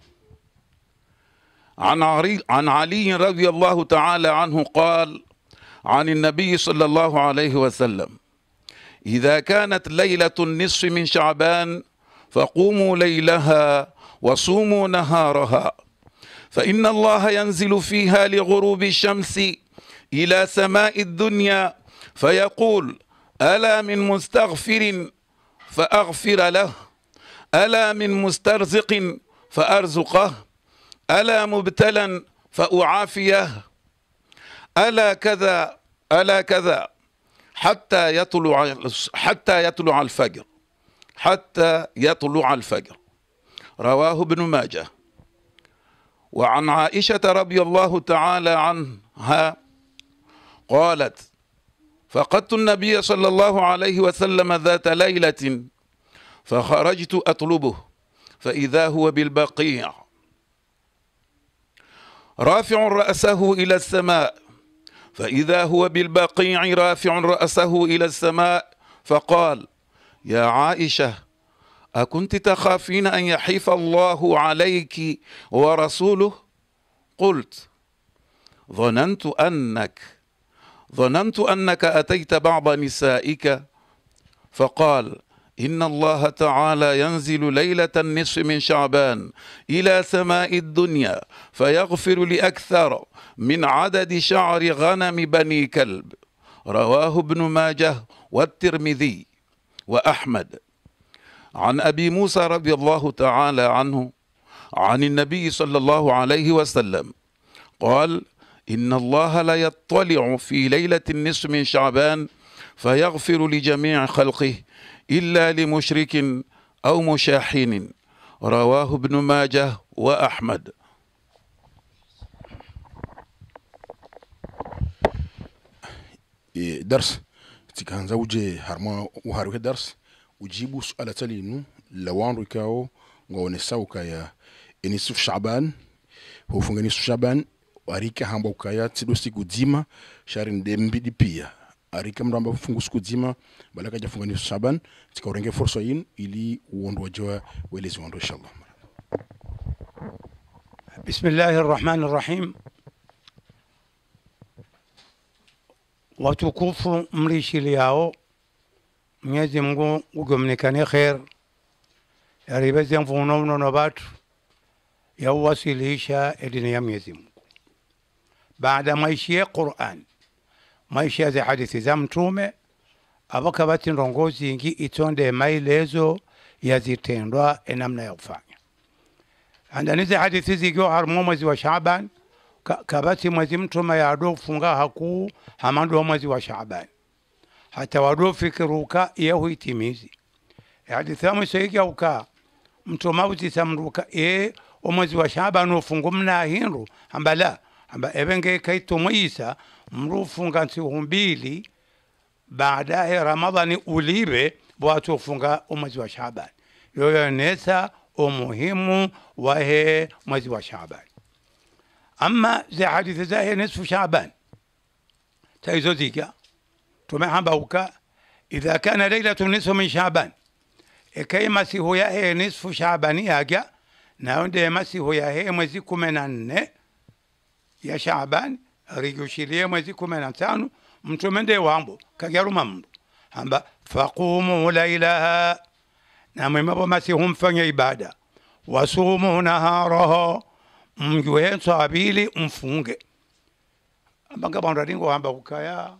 عن عن علي رضي الله تعالى عنه قال عن النبي صلى الله عليه وسلم: إذا كانت ليلة النصف من شعبان فقوموا ليلها وصوموا نهارها، فإن الله ينزل فيها لغروب الشمس إلى سماء الدنيا فيقول: ألا من مستغفر فأغفر له، ألا من مسترزق فأرزقه، ألا مبتلا فأعافيه، ألا كذا ألا كذا حتى يطلع حتى يطلع الفجر حتى يطلع الفجر. رواه ابن ماجه. وعن عائشة رضي الله تعالى عنها قالت: فقدت النبي صلى الله عليه وسلم ذات ليلة فخرجت أطلبه فإذا هو بالبقيع رافع رأسه إلى السماء فإذا هو بالبقيع رافع رأسه إلى السماء فقال: يا عائشة، أكنت تخافين أن يحيف الله عليك ورسوله؟ قلت: ظننت أنك ظننت أنك أتيت بعض نسائك. فقال: إن الله تعالى ينزل ليلة النصف من شعبان إلى سماء الدنيا فيغفر لأكثر من عدد شعر غنم بني كلب. رواه ابن ماجه والترمذي وأحمد. عن أبي موسى رضي الله تعالى عنه عن النبي صلى الله عليه وسلم قال: إن الله لا يطلع في ليلة النصف من شعبان فيغفر لجميع خلقه إلا لمشرك أو مشاحن. رواه ابن ماجه وأحمد. درس تكان زوجي هرما وهاروك درس وجيبوا سؤال تلينو لوان ركاو ونساو كايا نصف شعبان هو فنغ نصف شعبان واريكا هامبو كايا تدوسي كوديما شارين ديمبي دي بيا arika mramba fungu siku zima balaka jafunga ni Shaban tikaurenge fursa yin ili uondo wajwa welezi wondo inshallah. Bismillahir Rahmanir Rahim. Watukufu mlishili yao Mwenyezi Mungu ugomnikane khair yaribeze mfuno mnono batu ya uwasilisha edini ya Mwenyezi Mungu baada maisha ya Qur'an maisha za hadithi za mtume abaka bati ndongozi ingi itonde maelezo yazitendwa enamna ya kufanya andani za hadithi zigyo harmo mwezi wa Shaaban kabati mwezi mtume ya ado funga haku hamando mwezi wa Shaaban hata wado fikiruka yehu itimizi hadithi ya mwisho uka mtume utisamruka e mwezi wa Shaaban ufungu mna hindu ambala amba ebenge kaito mwisa mrufunga nsihumbili baadaye Ramadhani ulibe watu ufunga mwezi wa Shaaban. Yoyo nesa umuhimu wa he mwezi wa Shaaban. Ama za hadithi za he nisfu Shaaban taizo zika tumehamba uka idha kana lailatu nisfu min Shaaban ikai masihu ya he nisfu Shaabani yaga na onde masihu ya he mwezi kumi na nne ya Shaaban rigushilie mwezi kumi na tano mtume ndiye wambo kagaruma mndu hamba faqumu lailaha na mwemabo masihu mfanya ibada wasumu naharaha mjue sabili mfunge ambanga banda ringo hamba ukaya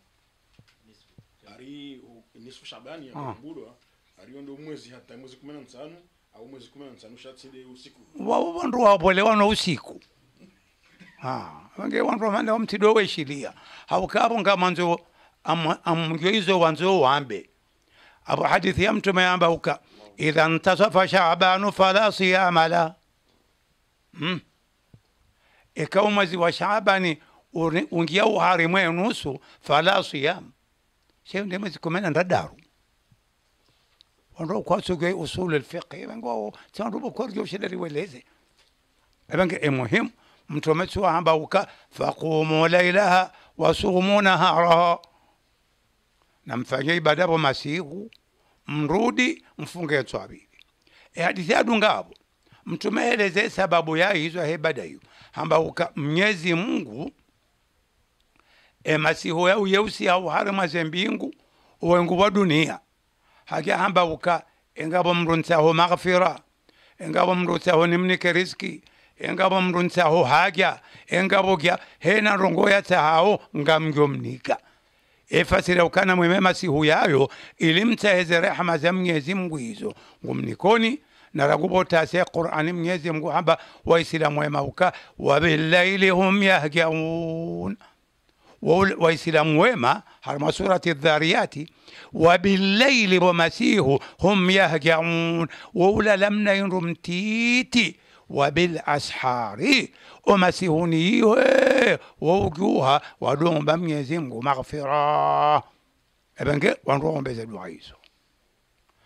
ari nisfu Shaban ya kubulwa ari ndo mwezi hata mwezi kumi na tano au mwezi kumi na tano shatsile usiku wao wandu wapolewa na usiku. Ah, wange wandu manda wamtido weshilia hawakabo ngamanzo amgeizo wanzo wambe abu hadithi ya mtume amba uka idha ntasafa Shaaban fala siyama la hmm ikawa mwezi wa Shaabani ungia uhari mwe nusu fala siyam sio ndio mwezi kumi na tano wandu kwa suge usul alfiqh wango tandu kwa rjo shidari weleze abange e muhimu mtume tu amba uka faqumu lailaha wasumu naharaha na mfanye ibada kwa masihu mrudi mfunge twabili e hadithi adungabo mtume eleze sababu ya hizo ibada hiyo amba uka Mwenyezi Mungu e masihu ya uyeusi au harama zembingu uwengu wa dunia hakia amba uka engabo mrunta ho maghfira engabo mrunta ho nimnike riziki engabo mrunta ho haja engabo kya hena rongo ya tahao ngamgyomnika efasira ukana mwema sihu yayo ilimtaheze rehema za Mwenyezi Mungu hizo ngumnikoni na ragubota sa Qur'ani Mwenyezi Mungu hamba waislamu wema uka wa billaili hum yahjaun waislamu wema harma surati adh-dhariyati wa billaili wamasihu hum yahjaun wa lamna yurumtiti وبالأسحار ومسيهونيه ووجوها ودوم بميزم ومغفرة ابنك وانروهم بزدو عيسو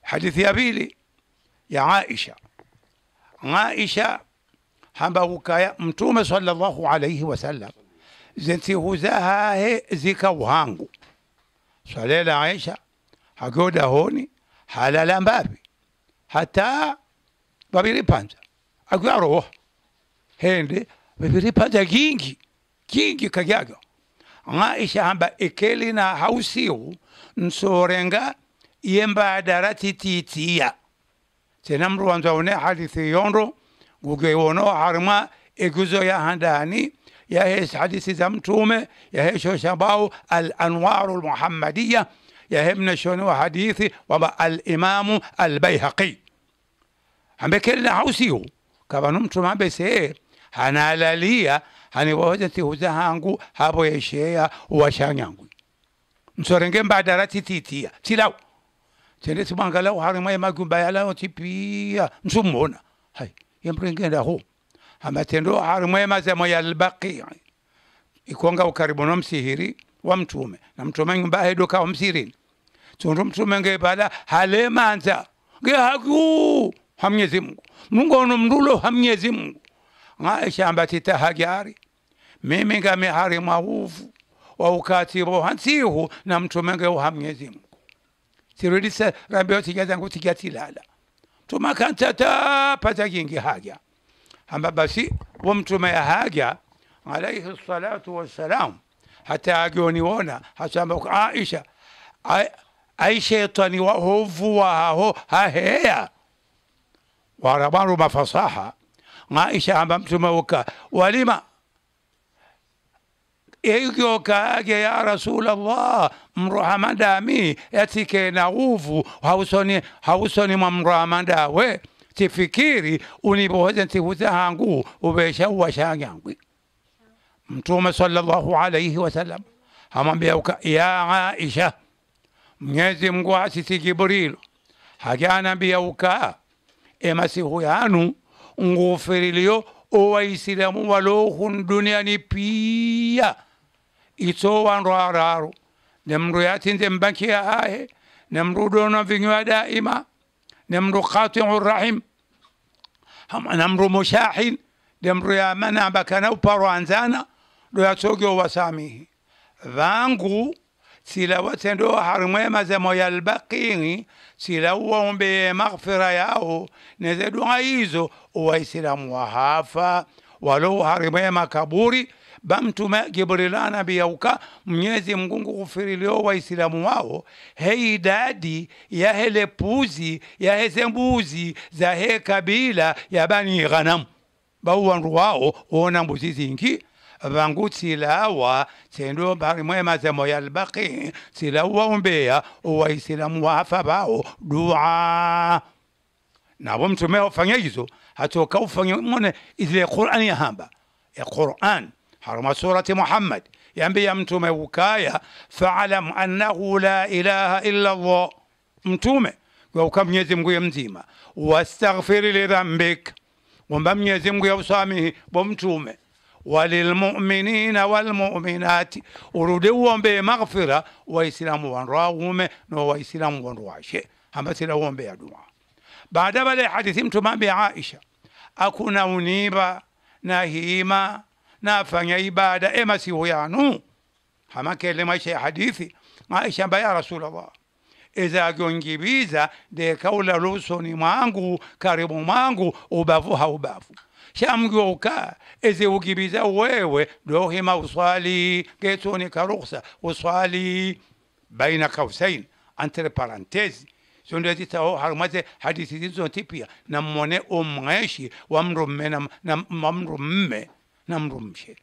hadithi ya pili ya Aisha. Aisha hamba ukaya mtume sallallahu alayhi wasallam zinti huzaha he zika uhangu swalela Aisha hagoda honi halala mbabi hata babiri panza agwaro hende babiri panza gingi gingi kagyaga. Aisha hamba ekeli na hausiu nsorenga yemba darati titiya tenamru wanzaone hadithi yondo gugewono harma eguzo ya handani ya hes hadithi za mtume ya hesho shabao al-anwaru al-muhammadiyya ya hemna shono hadithi wa al-imamu al-bayhaqi ambekeli na hausiu kabanu mtume ambese hanalalia hani wajati huzahangu habo yeshea uwashanyangu nsorenge mbadarati titiya tilaw tende tibangala harima ya magumba yala tipia nsumona hay yemrengenda ho amatendo harima ya mazamo ya albaqi ikonga ukaribu na msihiri wa mtume na mtume ngumba hedo ka msirini tundu mtume ngebala halemanza ngehagu hamnyezi Mungu Mungu ono mrulo hamnyezi Mungu. Aisha ambatita hagari mimi ngame harima uvu wa ukatibo hansihu na mtume nge hamnyezi Mungu tirudisa rabio tijaza nguti gatilala tumakantata pata kingi haja amba basi wa mtume ya haja alayhi salatu wassalam hata agioniona hata Aisha ai shetani wa hovu wa ho hahea warabaru mafasaha Aisha amba mtume uka walima Ego kaage ya Rasulullah mruhamadami yatike na uvu hausoni hausoni mruhamada we tifikiri uniboze ntihuza hangu ubesha uwashangangwi mtume sallallahu alayhi wasallam amwambia ya Aisha Mwenyezi Mungu asisi Jibril hajanambia uka emasihu yanu ngufirilio Waislamu walohun duniani pia ito wanro araru nemru yatinde mbaki ya ahe nemru dono vinywa daima nemru qati'u rahim nemru mushahin nemru ya mana bakana uparo anzana do yatogyo wasamihi vangu sila watendo harimwe mazamo ya albaqini sila uombe maghfira yao neze dua hizo Waislamu wahafa walau harimwe makaburi bamtume Jibril anabiyauka Mwenyezi Mungu kufirilio Waislamu wao he idadi ya hele puzi ya heze mbuzi za he kabila ya Bani Ghanam bawanru wao ona mbuzi zingi vangu tilawa tendo harimwe mazamo ya albaqi tilawa umbea Waislamu wahafa bao dua na mtume ufanya hizo hatoka ufanya mone ile Qur'an ya hamba ya Qur'an harama surati Muhammad yambia mtume ukaya fa'alam annahu la ilaha illa Allah mtume kwa ukamnyezi Mungu mzima wastaghfir li dhanbik wamba Mwenyezi Mungu yausamehe bo mtume walilmu'minina walmu'minati urudi uombe maghfira waislamu wanrawume no waislamu wanrawashe hamba sila uombe ya dua. Baada wale hadithi mtume Aisha akuna uniba na hima na fanya ibada ema sihu yanu hama kele maisha hadithi Aisha mba ya Rasulullah iza agongibiza de kaula lusoni mwangu karibu mwangu ubavu haubavu shamgwa uka eze ugibiza wewe do hima uswali getoni karuksa uswali baina kausain entre parenthèses sonde titao harmaze hadithi hizo tipia na mwone umweshi wa mrumme na mrumme na mrumshe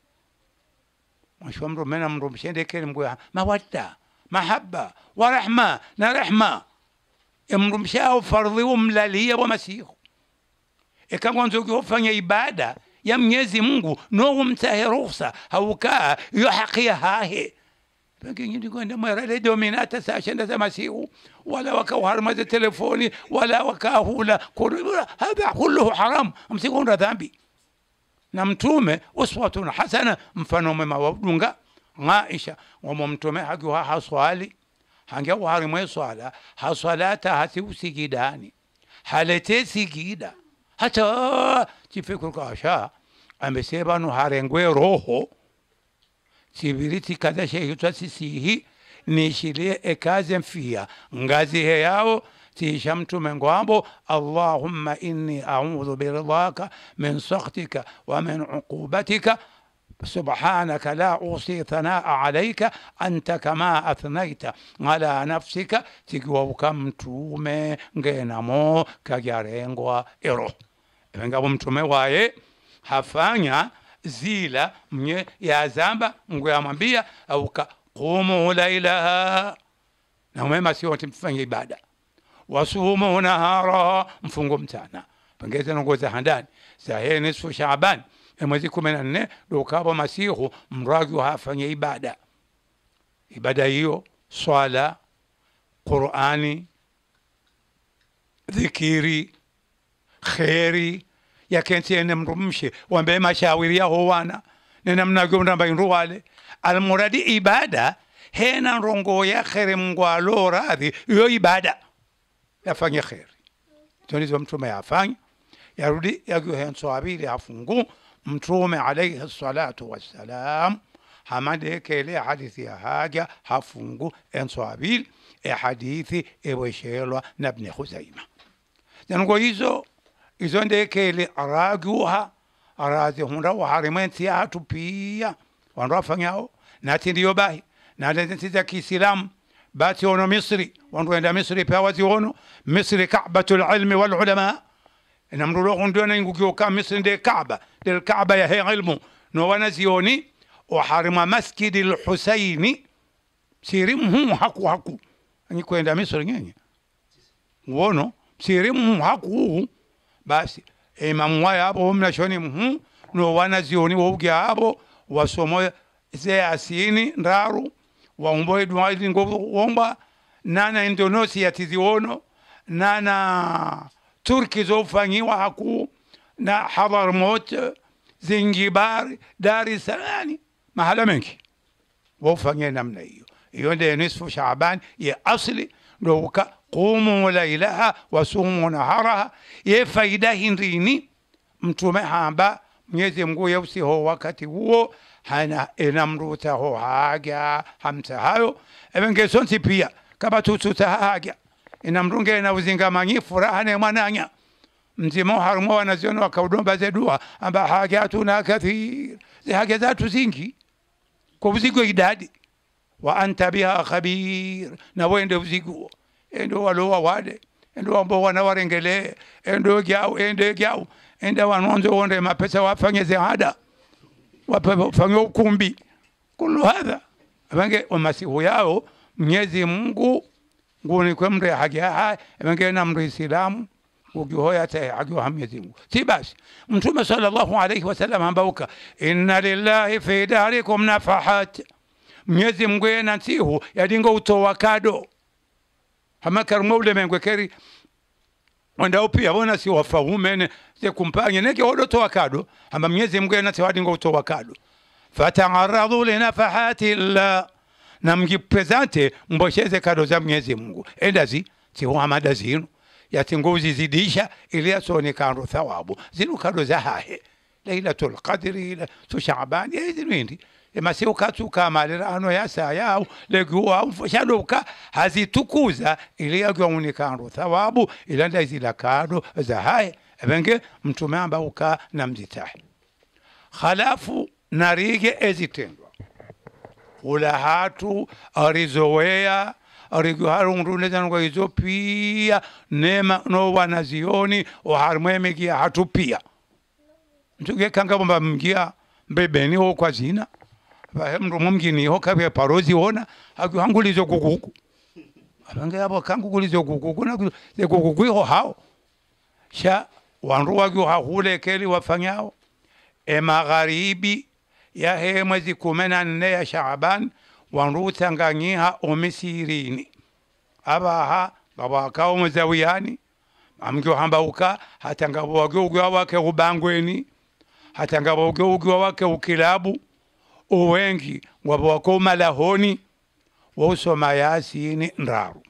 mwisho mrumme na mrumshe ndekele mgwa mawadda mahabba wa rahma na rahma mrumshao fardhi umlalia wa masihu ikangwa nzoki ufanya ibada ya Mwenyezi Mungu no umtahe ruhusa haukaa yuhaqiya hahe pengine ndiko ndio mara dominata sashenda za masihu wala wakauharmaza telefoni wala wakahula hada kulluhu haram msikunda dhambi na mtume uswatun hasana mfano mwema wa dunga Aisha wa mtume hakiwa haswali hangia uharimwe swala hasalata hasi usigidani halete sigida hata chifikuru kasha amesema no harengwe roho sibiriti kada shehi twasisihi nishilie ekaze mfia ngazi he yao tisha mtume ngwambo Allahumma inni a'udhu biridhaka min sakhatika wa min uqubatika سبحانك لا أوصي ثناء عليك أنت كما أثنيت على نفسك تقوى كم تومي نجينامو كجارينغوا إرو إنغا بمتومي واي hafanya zila mnye ya zamba nguyamwambia au qumu lailaha na umema sio mfanye ibada wasumu nahara mfungo mtana pengeza ngoza handani sahe nisfu Shaaban mwezi kumi na nne dokabo masihu mragi hafanye ibada ibada hiyo swala Qur'ani dhikiri khairi yakenti ene mrumshe wambe mashawiri ya howana nena mnagonda mbaindu wale almuradi ibada hena rongo ya khairi mngwalo radhi yo ibada yafanye khairi tunizo mtume yafanye yarudi yago henso abili afungu mtume alayhi salatu wassalam hamade kele hadithi ya haja hafungu henso abili e hadithi eweshelwa na ibn Khuzaimah zango hizo izo ndekele araguha arazi hunda wa harimenti ya hatu pia wanrafanyao nati ndiyo bahi na nati za Kiislamu bati ono Misri wandu enda Misri pia wazi ono Misri Ka'batul ilmi wal ulama inamrulo hundu na ingukio ka Misri nde Kaaba del Kaaba ya hei ilmu no wanazioni wa harima Masjidil Husaini sirimu haku haku ni kwenda Misri nyenye uono sirimu haku basi imamu wao hapo mnashoni mhu no wanazioni wauge hapo wasomo ze asini ndaru waomboe dua ngo womba nana Indonesia tiziono nana Turki zofanyiwa haku na Hadramaut Zanzibar Dar es Salaam mahala mengi wafanye namna hiyo hiyo ndio nisfu Shaaban ya asli ndio qumu lailaha wasumu naharaha ye faida hindini mtume hamba Mwenyezi Mungu yausi ho wakati huo hana enamruta ho haja hamta hayo evenge sonti pia kama tututa haja enamrunge na uzingamanyi furaha ne mwananya mzimo harmo wanaziona wakaudomba zedua amba haja tuna kathir zi haja zatu zingi kwa uzigo idadi wa anta biha khabir na wende uzigo endo walowa wade endo ambao wanawarengele endo gyao ende gyao enda wanonzo wonde mapesa wafanye zihada wafanye ukumbi kullu hadha abange wamasihu yao Mwenyezi Mungu nguni kwa mre haja hai abange na mre Islamu ugihoya ta haja Mwenyezi Mungu si basi mtume sallallahu alayhi wasallam ambauka inna lillahi fi darikum nafahat Mwenyezi Mungu yana ntihu yadingo utowakado hama karmoule mengwekeri wanda upia wana si wafahumene ze kumpanye neke odoto wakado hama Mwenyezi Mungu yana tewadi ngo uto wakado fata'arradu li nafahati illa na mjipresente mbosheze kado za Mwenyezi Mungu endazi si hamada zinu yatingozi zidisha ili asone kando thawabu zinu kado za hahe Lailatul Qadri ila su Shaaban hizi nindi ema sio katu kama ano ya saa yao legua mfashadoka hazitukuza ili yagonekano thawabu ila ndazi la kado za hai ebenge mtume amba uka na mzitahi khalafu narige ezitendwa ula hatu arizoea arigoharunduneza ngo hizo pia nema no wanazioni o harmeme kia hatu pia mtuge kanga bomba mgia mbebeni ho kwa zina mru mumgini ho kabe parozi ona hangulizo kukuku abange abo kangulizo kukuku na kukuku ho hao sha wanru wagyo hahule keli wafanyao e magharibi ya he mwezi kumi na nne ya Shaaban wanru tanganyiha omisirini abaha babakao mzawiyani amgyo hambauka hatangabo wagyo ugwa wake ubangweni hatangabo wagyo ugwa wake ukilabu uwengi wabo wako malahoni ووسوما ياسين نرارو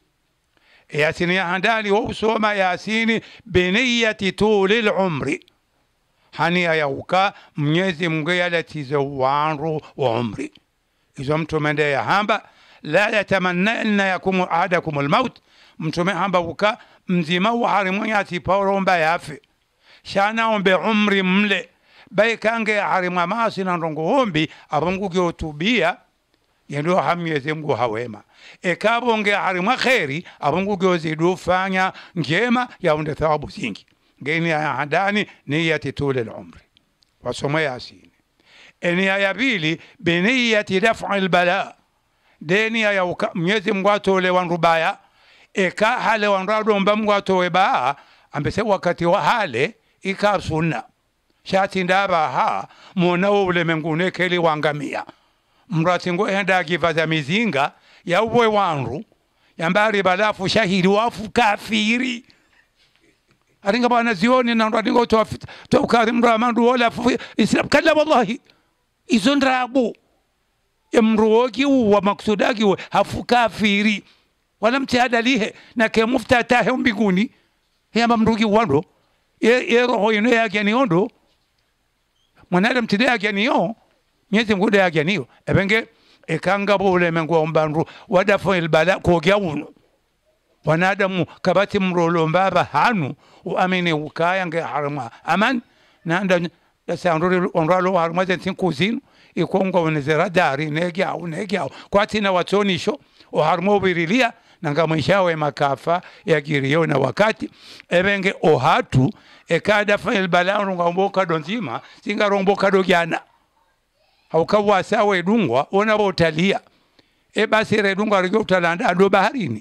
ياسين يهنداني ووسوما ياسين بنية طول العمر hani ayauka Mwenyezi Mungu yaletize wanru wa umri izo mtume ndiye yahamba la yatamanna yakum ahadakum almaut mtume hamba uka mzima wa harimu yati pauromba yafe shana ombe umri mle bai kange harimu maasi na ndongo ombi abongu gyotubia yendo hamyeze Mungu hawema ekabonge harimu khairi abongu gyozidufanya ngema yaunde thawabu zingi ngeni ya handani niyati tule al-umri wasoma yasin eni ya pili biniyati daf'i al-bala deni ya Mwenyezi Mungu atole wanrubaya eka hale wanrado mbamwa towe ba ambese wakati wa hale ika sunna shati ndaba ha mona ule mengune keli wangamia mrati ngo enda givaza mizinga ya uwe wanru yambari balafu shahidi wafu kafiri aringa bana zioni na ndo ndingo to to karim ramandu wala islam kalla wallahi izondrabu emruogi wa maksudagi hafu kafiri wala mtihada lihe na ke muftata he mbinguni yamba mrugi wando ye roho ino yake ni ondo mwanadamu tide yake ni yo Mwenyezi Mungu yake ni yo ebenge ekanga bole mengo ombandu wadafo ilbala ko gyawuno wanadamu kabati mrolo mbaba hanu uamini ukaya nge harma aman nanda dasanduri onralo harma zentin kuzin ikongo wenezera dari negya au negya kwatina watonisho o harmo birilia nanga mwishawe makafa ya giriyo na wakati ebenge ohatu ekada fa'il balangu ngomboka donzima singa romboka dogyana haukawa sawe dungwa ona botalia e basi redungwa ryo utalanda ndo baharini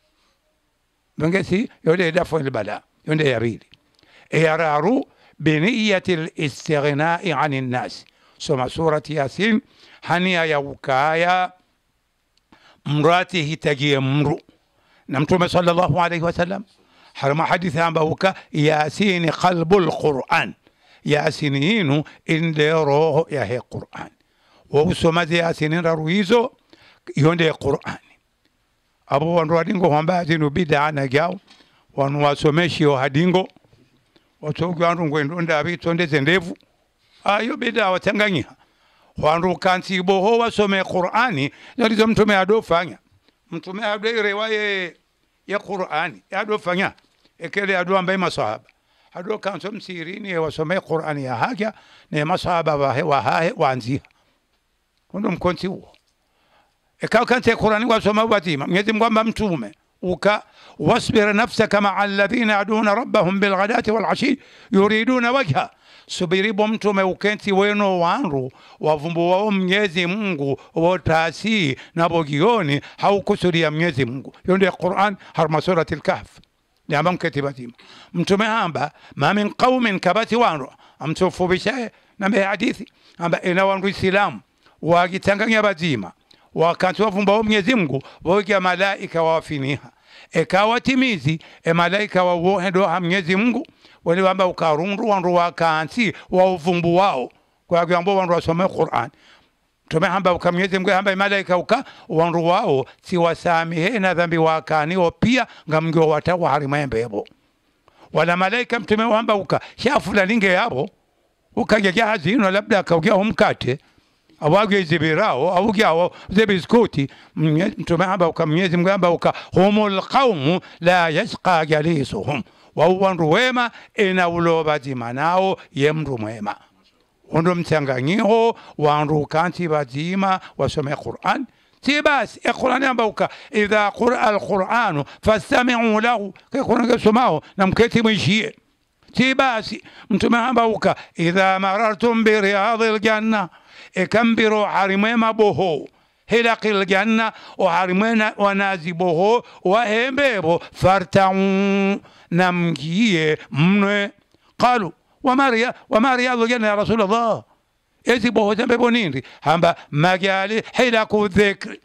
bengesi yode da fa'il bala yonde yabili e yararu biniyati al-istighna'i 'anil nas soma surati yasin hania ya ukaya mrati hitagie mru na mtume sallallahu alayhi wasallam harama hadithi ambauka yasin qalbul Qur'an yasininu inde roho ya he Qur'an wa usoma yasin raruizo yonde Qur'an abo wandu adingo hamba zinu bid'a na gao wanu wasomeshi o hadingo watogo wandu ngwendo ndabi tonde zendevu ayo bid'a watanganya wandu kanti boho wasome Qur'ani ndio mtume adofanya mtume adore waye ya Qur'ani adofanya ekele ado ambaye masahaba ado kanso msirini wasome Qur'ani ya haja ne masahaba wa wa hae wanzia ndo mkonti huo ekao kante Qur'ani wasoma watima Mwenyezi Mungu amba mtume uka wasbir nafsaka ma'a alladhina yad'una rabbahum bilghadati wal-'ashi yuriduna wajha subiri bomtume ukenti weno wanru wavumbu wao Mwenyezi Mungu wotasi na bogioni haukusudia Mwenyezi Mungu yonde Qur'an harma surati al-Kahf niamba mketibatima mtume amba ma min qaumin kabati wanru amtofu bishaye na hadithi amba ina wanru Islam wakitanganya bazima wakati wavumbu wao Mwenyezi Mungu wogia malaika wafiniha ekawatimizi e malaika wa wohendo ha Mwenyezi Mungu wale wamba ukarundu wandu wakansi wa uvumbu wao kwa kwamba wandu wasome Qur'an tumehamba ukamnyeze Mungu hamba malaika uka wandu wao si wasamihe na dhambi wakani o pia ngamngo watawa harimembebo wala malaika mtume hamba uka shafula linge yabo ukaja hazino labda akaugia umkate awage zibirao awage zibiskuti mtume hamba uka Mwenyezi Mungu hamba uka humul qaumu la yasqa jalisuhum wauwandu wema ena uloba zimanao yemndu mwema undo mchanganyiho wandu kanti bazima wasome Qur'an tibas Qur'an ambauka idha qura al-Qur'an fastami'u lahu kuna kusomao na mketi mwishie tibas mtume ambauka idha marartum bi riyadil janna ikambiru harimema boho hilaq al-janna wa harimena wanaziboho wa hembebo farta'u namgie mne qalu wama riya wama riyadul janna ya rasul Allah eziboho zambe nindi hamba magali hilaku dhikri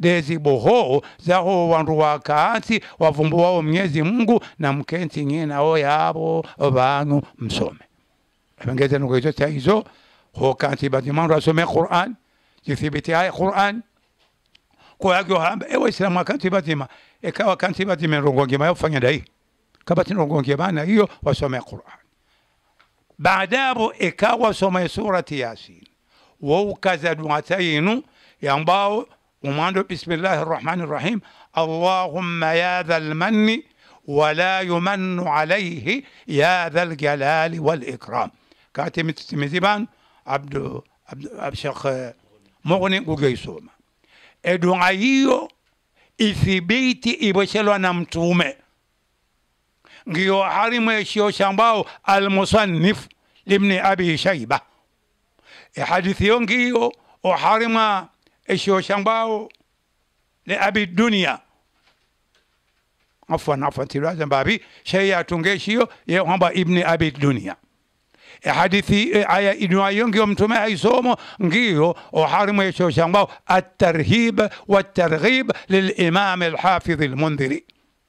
deziboho zaho wandu wakati wavumbu wao Mwenyezi Mungu na mkenti nyina o yabo banu msome ngeze nuko zote hizo ho kanti badimandu asome Qur'an jithibiti ay Qur'an kwa yagyo hamba ewe Islamu akanti batima ekawa kanti batima rongonge mayo fanya dai kabati rongonge bana hiyo wasome Qur'an baadapo ekawa soma surati Yasin wa kaza duatayinu yambao umando bismillahir rahmanir rahim Allahumma ya dhal manni ولا يمن عليه يا ذا الجلال والإكرام كاتم تمزيبان عبد عبد الشيخ مغني وجيسوما ادعايو ithibiti iboshelwa na mtume ngiyo harimu yashio shambao al-musannif libni abi shayba hadithi yongiyo o harima yashio shambao li abi dunya afwan afwan tiraza babi shay'a tungeshiyo ye kwamba ibni abi dunya hadithi aya inwa yongiyo mtume aisomo ngiyo o harimu yashio shambao at-tarhib wat-targhib lil-imam al-hafiz al-mundhiri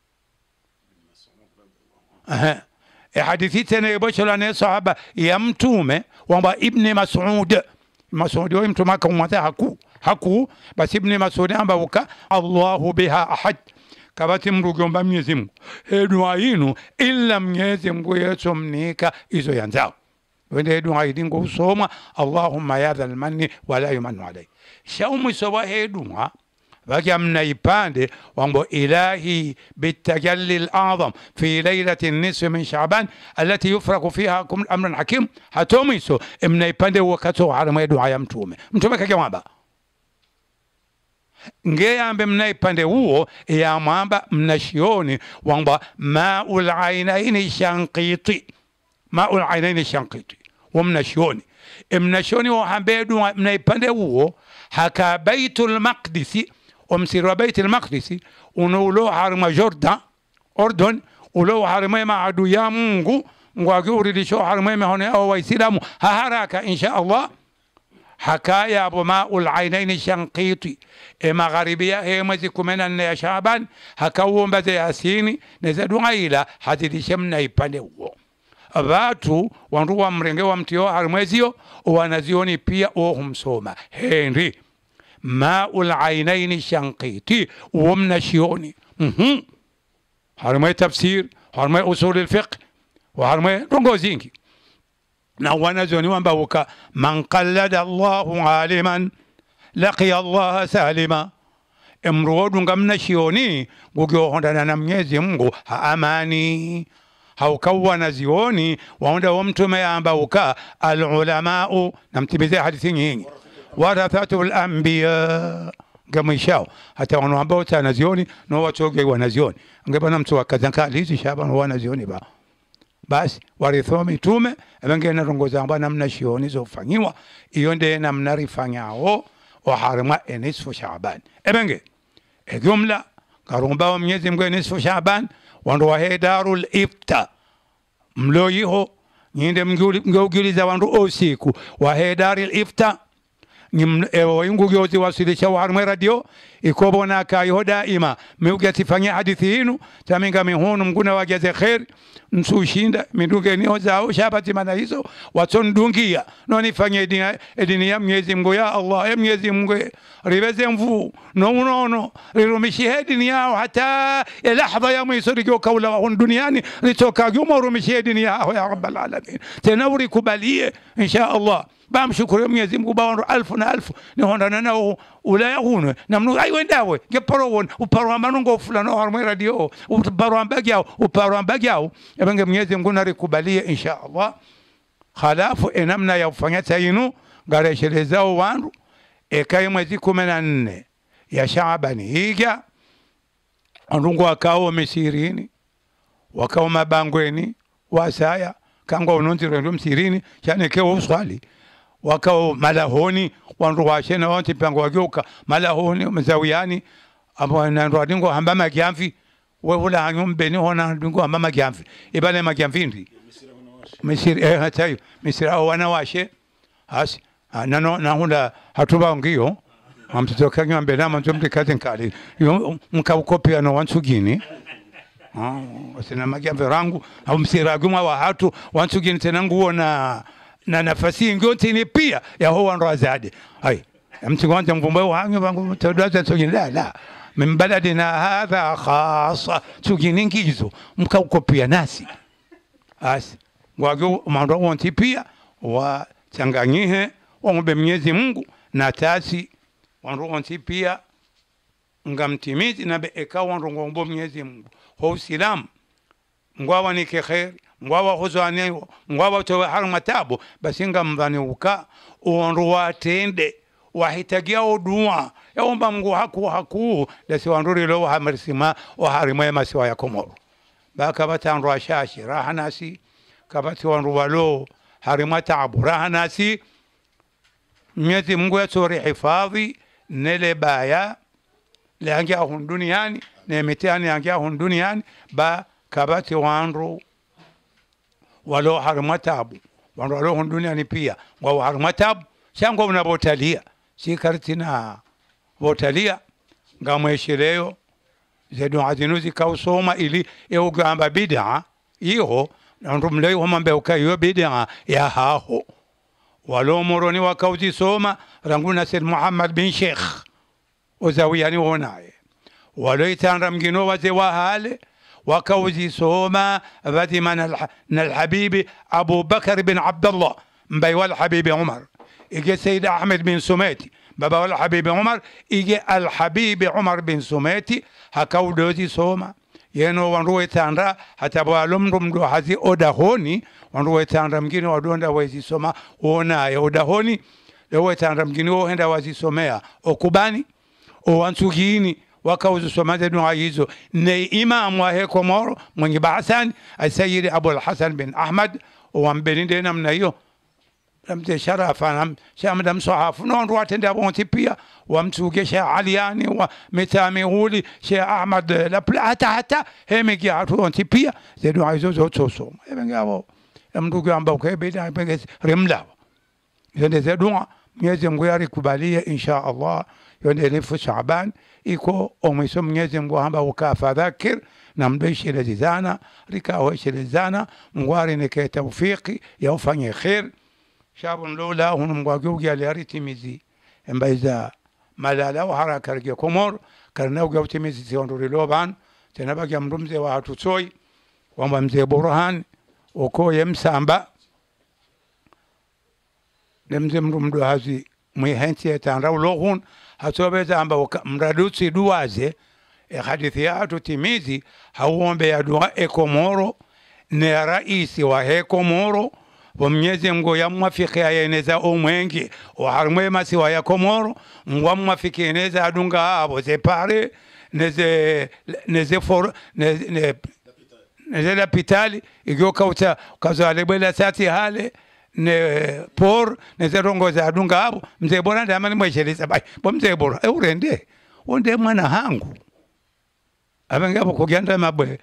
aha hadithi tena yeboshela ne sahaba ya mtume kwamba ibni mas'ud mas'ud wa mtume akamwata haku haku basi ibni mas'ud amba uka Allahu biha ahad kabati mrugomba Mwenyezi Mungu hedwa yinu illa Mwenyezi Mungu yetsomnika izo yanzao wende hedwa yidingo usoma Allahumma ya dhal manni wala yumannu alayhi shaumu sawa hedwa baki amna ipande wambo ilahi bitajalli al-a'zam fi laylati an-nisf min sha'ban allati yufraqu fiha amran hakim hatomiso amna ipande wakati wa harama dua ya mtume mtume kakemwamba ngeyambe mna ipande huo ya mwamba mnashioni wamba ma'ul aynaini shanqiti ma'ul aynaini shanqiti wamnashioni mnashioni wa hambedu mna ipande huo haka baitul maqdisi ومسير بيت المقدس ونولو حرم جردن أردن ولو حرم ما عدو يا مونغو وأجوري لشو حرم ما هون أو ويسلام ههراك إن شاء الله حكاية أبو ماء العينين الشنقيطي إما غريبية هي مزيكو من يا شعبان هكاوم بدي ياسيني نزدوا عيلة حتى شمنا يبانيو watu wanruwa mrenge wa mtio harmezio wanazioni pia ohum soma Henry ma'ul aynaini shanqiti wamnashioni mhm harmay tafsir harmay usul al-fiqh wa harmay rongozingi na wanazoni wamba uka man qallada Allahu aliman laqiya Allah salima emrodu ngamnashioni gugyo hondana na Mwenyezi Mungu amani haukawa nazioni waonda wa mtume amba uka al-ulama'u namtibize hadithi nyingi warathatul al-anbiya kama ishao hata wanaambao tanazioni na watoge wanazioni ngebana mtu akazanka hizi shaban wanazioni ba basi warithomi tume ebenge na rongoza amba namna shioni zofanyiwa iyo nde namna rifanyao wa harima enisfu shaban ebenge ejumla karumba wa Mwenyezi Mungu enisfu shaban wandu wa hedarul ifta mloyiho nyinde mgeuliza wandu osiku wa hedaril ifta nyingu gyozi wasilisha wa harma radio ikobona kayo daima miugati fanya hadithi hinu taminga mihunu mguna wageze khair nsushinda midunge ni zao shabati mana hizo watondungia noni fanye edini ya Mwenyezi Mungu ya Allah ya Mwenyezi Mungu ribeze mvu no unono rirumishi edini yao hata lahadha ya mwisuri kwa kaula wa duniani litoka yuma rumishi edini yao ya rabbal alamin tenawri kubalie insha Allah bam shukuru Mwenyezi Mungu bawandu alfu na alfu ni hondana nao ula yahunu namnu ay wendawe ngeparo won uparo amanungo fulano harma radio uparo ambagao uparo ambagao ebenge Mwenyezi Mungu narikubalie insha Allah khalafu enamna ya kufanya tayinu gareshelezao wandu ekai mwezi kumi na nne ya Shaabani higa andungu wakao misirini wakao mabangweni wasaya kangwa unonziro ndo msirini chane kewa uswali wakao malahoni wandu washena wanti pango wagyoka malahoni mzawiani abo nando adingo hamba magyamfi wehula hanyumbeni hona adingo hamba magyamfi ibale magyamfi ndi misiri eh hatayo misiri au wanawashe hasi nano nahunda hatuba ngiyo amtotoka nyambe na mtu mtikate nkali mkabukopia no wansugini ah wasina magyamfi rangu au misiri aguma wa hatu wansugini tena nguo na na nafasi ngoti ni pia ya huwa ndo azade hai mtikwanja mvumbe wangu wangu todoza sogini la la min baladina hadha khasa sogini ngizo mkaukopia nasi asi ngwagyo mando wonti pia wa changanyihe wangombe Mwenyezi Mungu na tasi wanronti pia ngamtimizi na be ekawa ngombo Mwenyezi Mungu ho Uislamu ngwawa ni khair ngwawa huzani ngwawa to harmatabu basi ngamvani uka uonruwa tende wahitagia dua yaomba Mungu haku haku lasi wanruri lo hamarsima wa harima masiwa ya Komoro baka batanru shashi rahanasi kabati wanruwa lo harima taabu rahanasi Mwenyezi Mungu yatori hifadhi nele baya leangia hun duniani ne mitihani angia hun duniani ba kabati wanru walo harmatabu wanru walo hun duniani pia wa harmatabu shango unabotalia sikartina botalia ngamweshireyo zedu azinuzi kausoma ili eugamba bid'a iyo ndumlei homambe ukayo bid'a ya haho walo moroni wakauzi soma ranguna Said Muhammad bin Sheikh uzawiyani wonaye walo itanra mgino waze wahale wakauzi soma vadi man al-Habibi Abu Bakr bin Abdullah mbay wal Habibi Umar ige Sayyid Ahmed bin Sumeti baba wal Habibi Umar ige al-Habibi Umar bin Sumeti hakaudozi soma yeno wanruwe tandra hata bwalumrum do hazi odahoni wanruwe tandra mgini wadonda wezi soma ona ya odahoni lewe tandra mgini wohenda wazi somea okubani owansugini wakauzu somaze dunga hizo ne imam wa Komoro mwenye bahasani Sayyid Abu al-Hasan bin Ahmad wambelinde namna hiyo lamte sharafa shamdam sahafu non ruatenda bonti pia wamtuge Sheikh Aliani wa mitamihuli Sheikh Ahmad la plata hata hemegi atu pia zedu aizo zoto so ebengabo mndugu ambao kebeda benge remla yende zedu Mwenyezi Mungu yarikubalie insha Allah yende lefu Shaaban iko omiso Mwenyezi Mungu amba ukafa dhakir na mbeshi lezana rikawa shilezana ngwari nike tawfiki ya ufanye khair shabun lola hunu mgwagyo aliaritimizi mbaiza malala wa haraka rige Komoro karna ugya utimizi siondori loban tena bagya mrumze wa hatutsoi wamba mzee Burhan okoye msamba nemze mrumdo hazi mwihensi etanra ulohun hatobeza amba mradutsi duwaze e hadithi ya hatutimizi hauombe ya dua e Komoro ne raisi wa he Komoro wa Mwenyezi Mungu yamwafiki ayeneza omwengi wa harmwe masiwa ya Komoro ngwa mwafiki eneza adunga abo separe neze neze for neze neze la pitali igyo kauta kazale bela sati hale ne por neze rongo za adunga abo mzee bora ndamani mwesheleza bai bo mzee bora eurende onde mwana hangu abangabo kugenda mabwe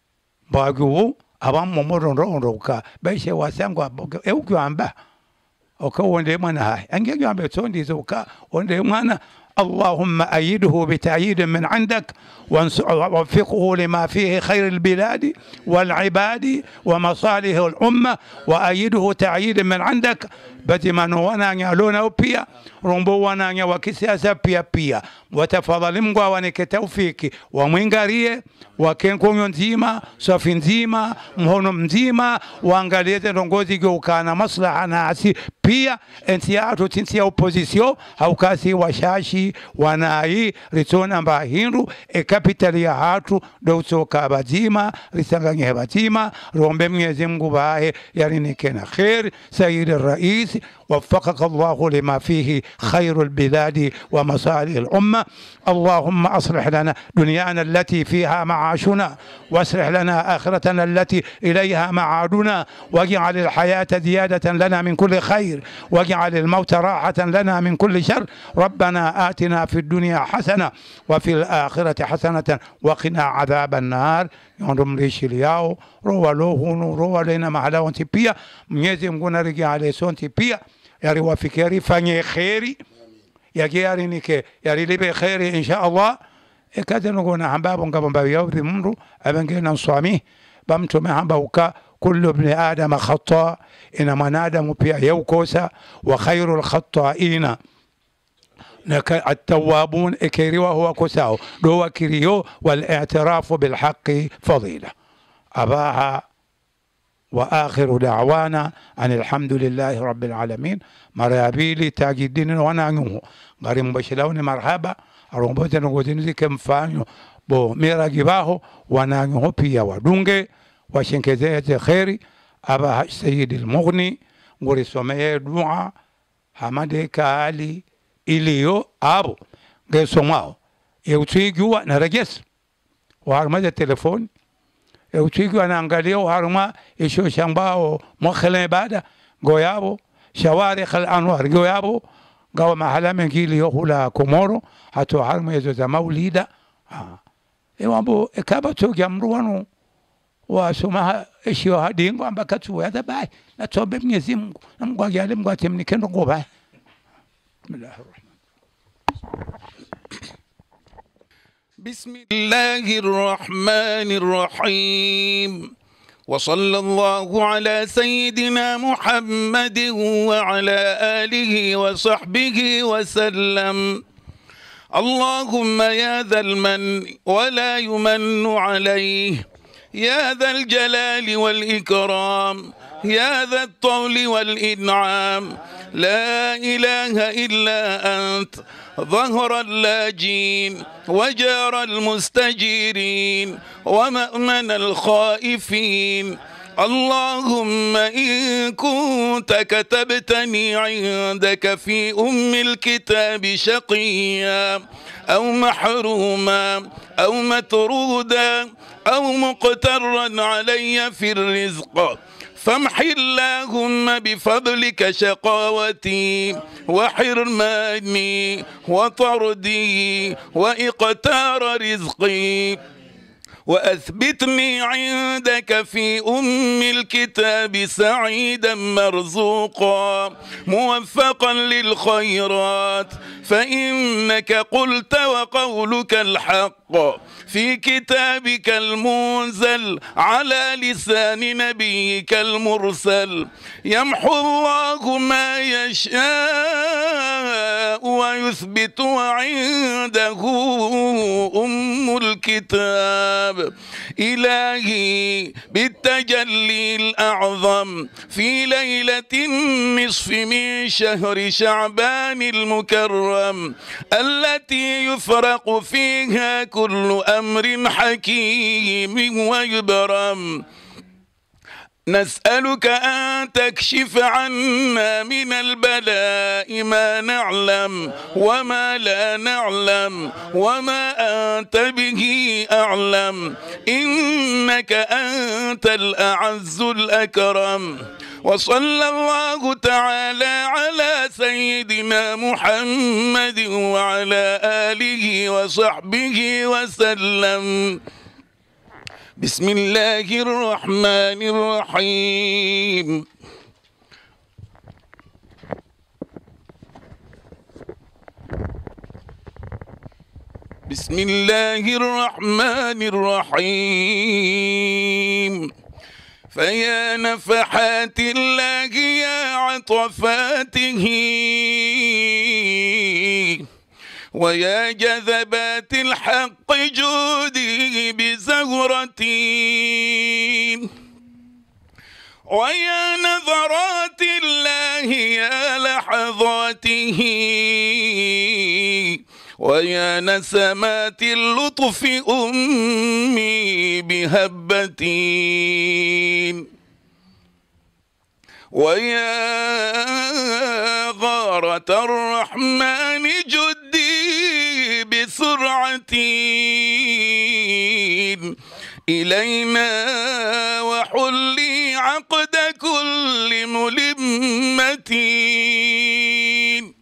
bagwo abammo morondo ka beshe wasangwa eukwamba okawonde mwana hai angegamba tondizo ka onde mwana اللهم أيده بتأييد من عندك ووفقه لما فيه خير البلاد والعباد ومصالح الأمة وأيده تأييد من عندك بدما وانا نالونا بيا رمبو وانا وكسياسة بيا بيا وتفضل مغوا ونك توفيقي ومنغاريه وكنكم ينزيما صفين زيما مهون مزيما وانغالية رنغوزي جوكانا مصلحة ناسي بيا انتياتو تنسي اوبوزيسيو هاو كاسي وشاشي wanai ritona mbahindu e kapitali ya hatu dousoka bazima risanganye bazima rombe Mwenyezi Mungu bae yarinike na khair Sayyid al-Rais وفقك الله لما فيه خير البلاد ومصالح الأمة اللهم أصلح لنا دنيانا التي فيها معاشنا واصلح لنا آخرتنا التي إليها معادنا واجعل الحياة زيادة لنا من كل خير واجعل الموت راحة لنا من كل شر ربنا آتنا في الدنيا حسنة وفي الآخرة حسنة وقنا عذاب النار يوم ريش الياو روى لوهون روى لنا معلاون تبيا Mwenyezi Mungu narejea sonti pia yari wafikiri fanye khairi yari nike yari libe khairi insha Allah ekaza ngona hambabo ngabamba yawthi mndu abangena nswami bamtume hamba uka kullu ibn adam khata ina manadamu pia yaukosa wa khairul khata'ina نك التوابون إكيري وهو كساو دو كريو والاعتراف بالحق فضيلة أباها. وآخر دعوانا أن الحمد لله رب العالمين. مريابيلي تاج الدين ونعنوه غارم بشلاوني مرحبا أروبوتي نغوتي نزي كم فانيو بو ميرا جباهو ونعنوه بيا ودونجي وشنكزية خيري أبا سيد المغني غوري سومي دعا حمدي كالي إليو أبو غير سوماو يوتي جوا نرجس وهرمز التليفون يوتيجو أنا أنقليه وهرما يشو شنباو مخلين بعده جويابو شوارخ الأنوار جويابو قاو محلا من جيلي يخولا كومورو حتى هرما يزوز موليدا إيوانبو إكابتو جمروانو وسمها إشيو هادين قام بكتسو هذا باي لا تصوب من يزيم نمقوا جالم قاتمني كن رقوا باي. بسم الله الرحمن بسم الله الرحمن الرحيم وصلى الله على سيدنا محمد وعلى آله وصحبه وسلم. اللهم يا ذا المن ولا يمن عليه، يا ذا الجلال والإكرام، يا ذا الطول والإنعام، لا إله إلا أنت، ظهر اللاجين وجار المستجيرين ومأمن الخائفين. اللهم إن كنت كتبتني عندك في أم الكتاب شقيا أو محروما أو مطرودا أو مقترا علي في الرزق، فامح اللهم بفضلك شقاوتي وحرماني وطردي وإقتار رزقي، وأثبتني عندك في أم الكتاب سعيدا مرزوقا موفقا للخيرات، فإنك قلت وقولك الحق في كتابك المنزل على لسان نبيك المرسل. يمحو الله ما يشاء ويثبت وعنده أم الكتاب. إلهي بالتجلي الأعظم في ليلة النصف من شهر شعبان المكرم التي يفرق فيها كل أمر حكيم ويبرم، نسألك أن تكشف عنا من البلاء ما نعلم وما لا نعلم وما أنت به أعلم، إنك أنت الأعز الأكرم. وصلى الله تعالى على سيدنا محمد وعلى آله وصحبه وسلم. بسم الله الرحمن الرحيم. بسم الله الرحمن الرحيم. فيا نفحات الله يا عطفاته، ويا جذبات الحق جودي بزهرتي، ويا نظرات الله يا لحظاته، ويا نسمات اللطف أمي بهبتي، ويا غارة الرحمن جدي بسرعتي إلينا، وحلي عقد كل ملمتي،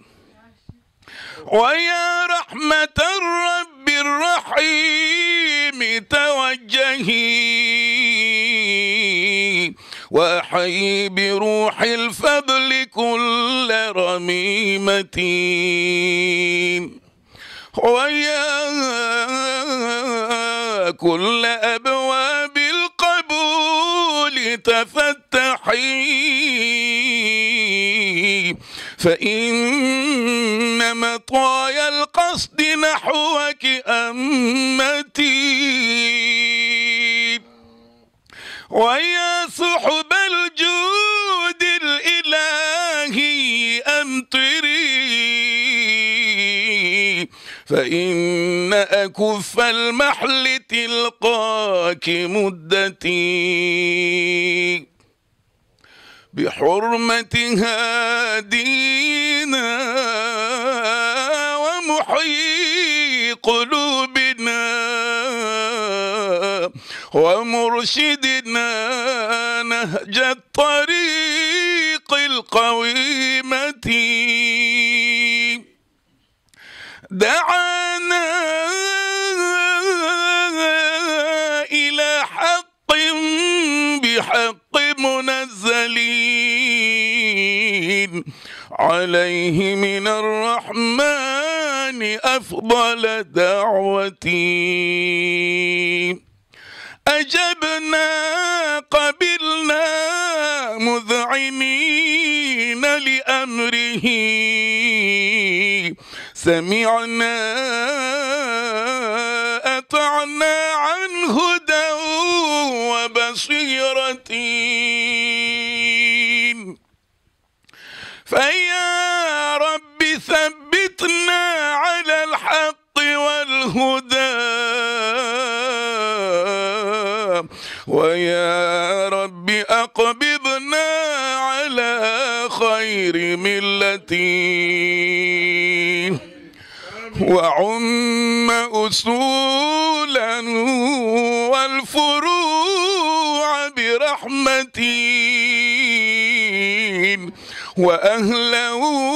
ويا رحمة الرب الرحيم توجهي، وأحيي بروح الفضل كل رميمة، ويا كل أبواب القبول تفتحي، فإن مطايا القصد نحوك أمتي، ويا سحب الجود الإلهي أمطري، فإن أكف المحل تلقاك مدتي، بحرمة هادينا ومحيي قلوبنا ومرشدنا نهج الطريق القويمة، دعانا إلى حق بحق منزلين عليه من الرحمن أفضل دعوتي، أجبنا قبلنا مذعنين لأمره، سمعنا أطعنا عن هدى وبصيرة، فيا رب ثبتنا على الحق والهدى، ويا رب أقبضنا على خير ملتي، وعم أصولا والفروع برحمتي، وأهله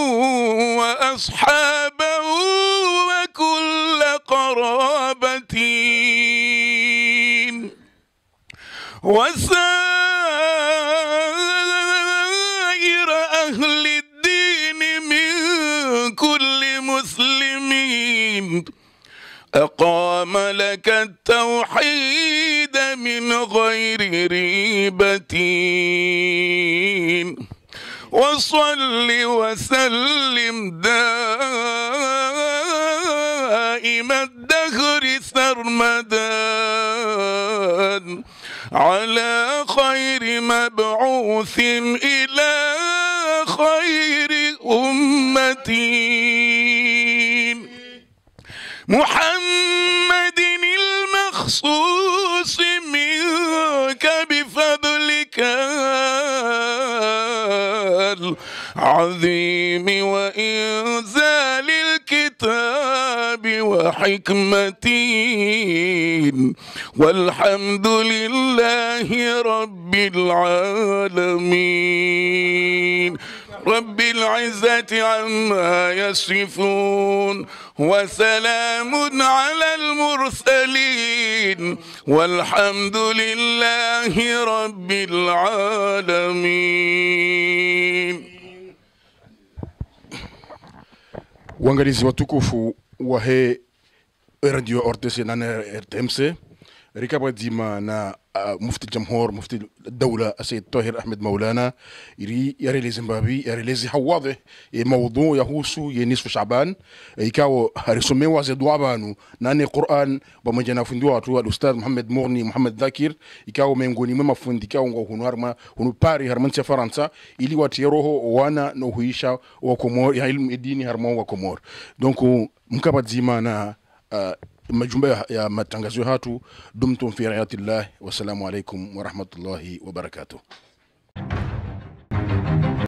وأصحابه وكل قرابتي، وسائر أهل الدين من كل مسلمين أقام لك التوحيد من غير ريبة، وصل وسلم دائم الدهر سرمدا على خير مبعوث إلى خير أمتي، محمد المخصوص منك بفضلك العظيم وإنزال الكتاب وحكمتي، والحمد لله رب العالمين، رب العزة عما يصفون، وسلام على المرسلين، والحمد لله رب العالمين. Waangalizi watukufu wa he radio R T C na R T M C, rikaba dima na uh, mufti jamhur mufti الدولة السيد طاهر أحمد مولانا يري يري لي زمبابي يري لي زي حواضه موضوع يهوسو ينصف شعبان يكاو رسمي وازي دوابانو ناني قرآن بمجانا فندوا تو الأستاذ محمد مغني محمد ذاكر يكاو مينغوني مما فندي كاو هنوارما هنو باري هرمانسيا فرنسا إلي واتيروه وانا نوهيشا وكومور علم الديني هرمان وكومور دونكو مكابت زيما نا majumba ya matangazo hatu. Dumtum fi riayatillah. Wassalamu alaikum wa rahmatullahi wa barakatuh.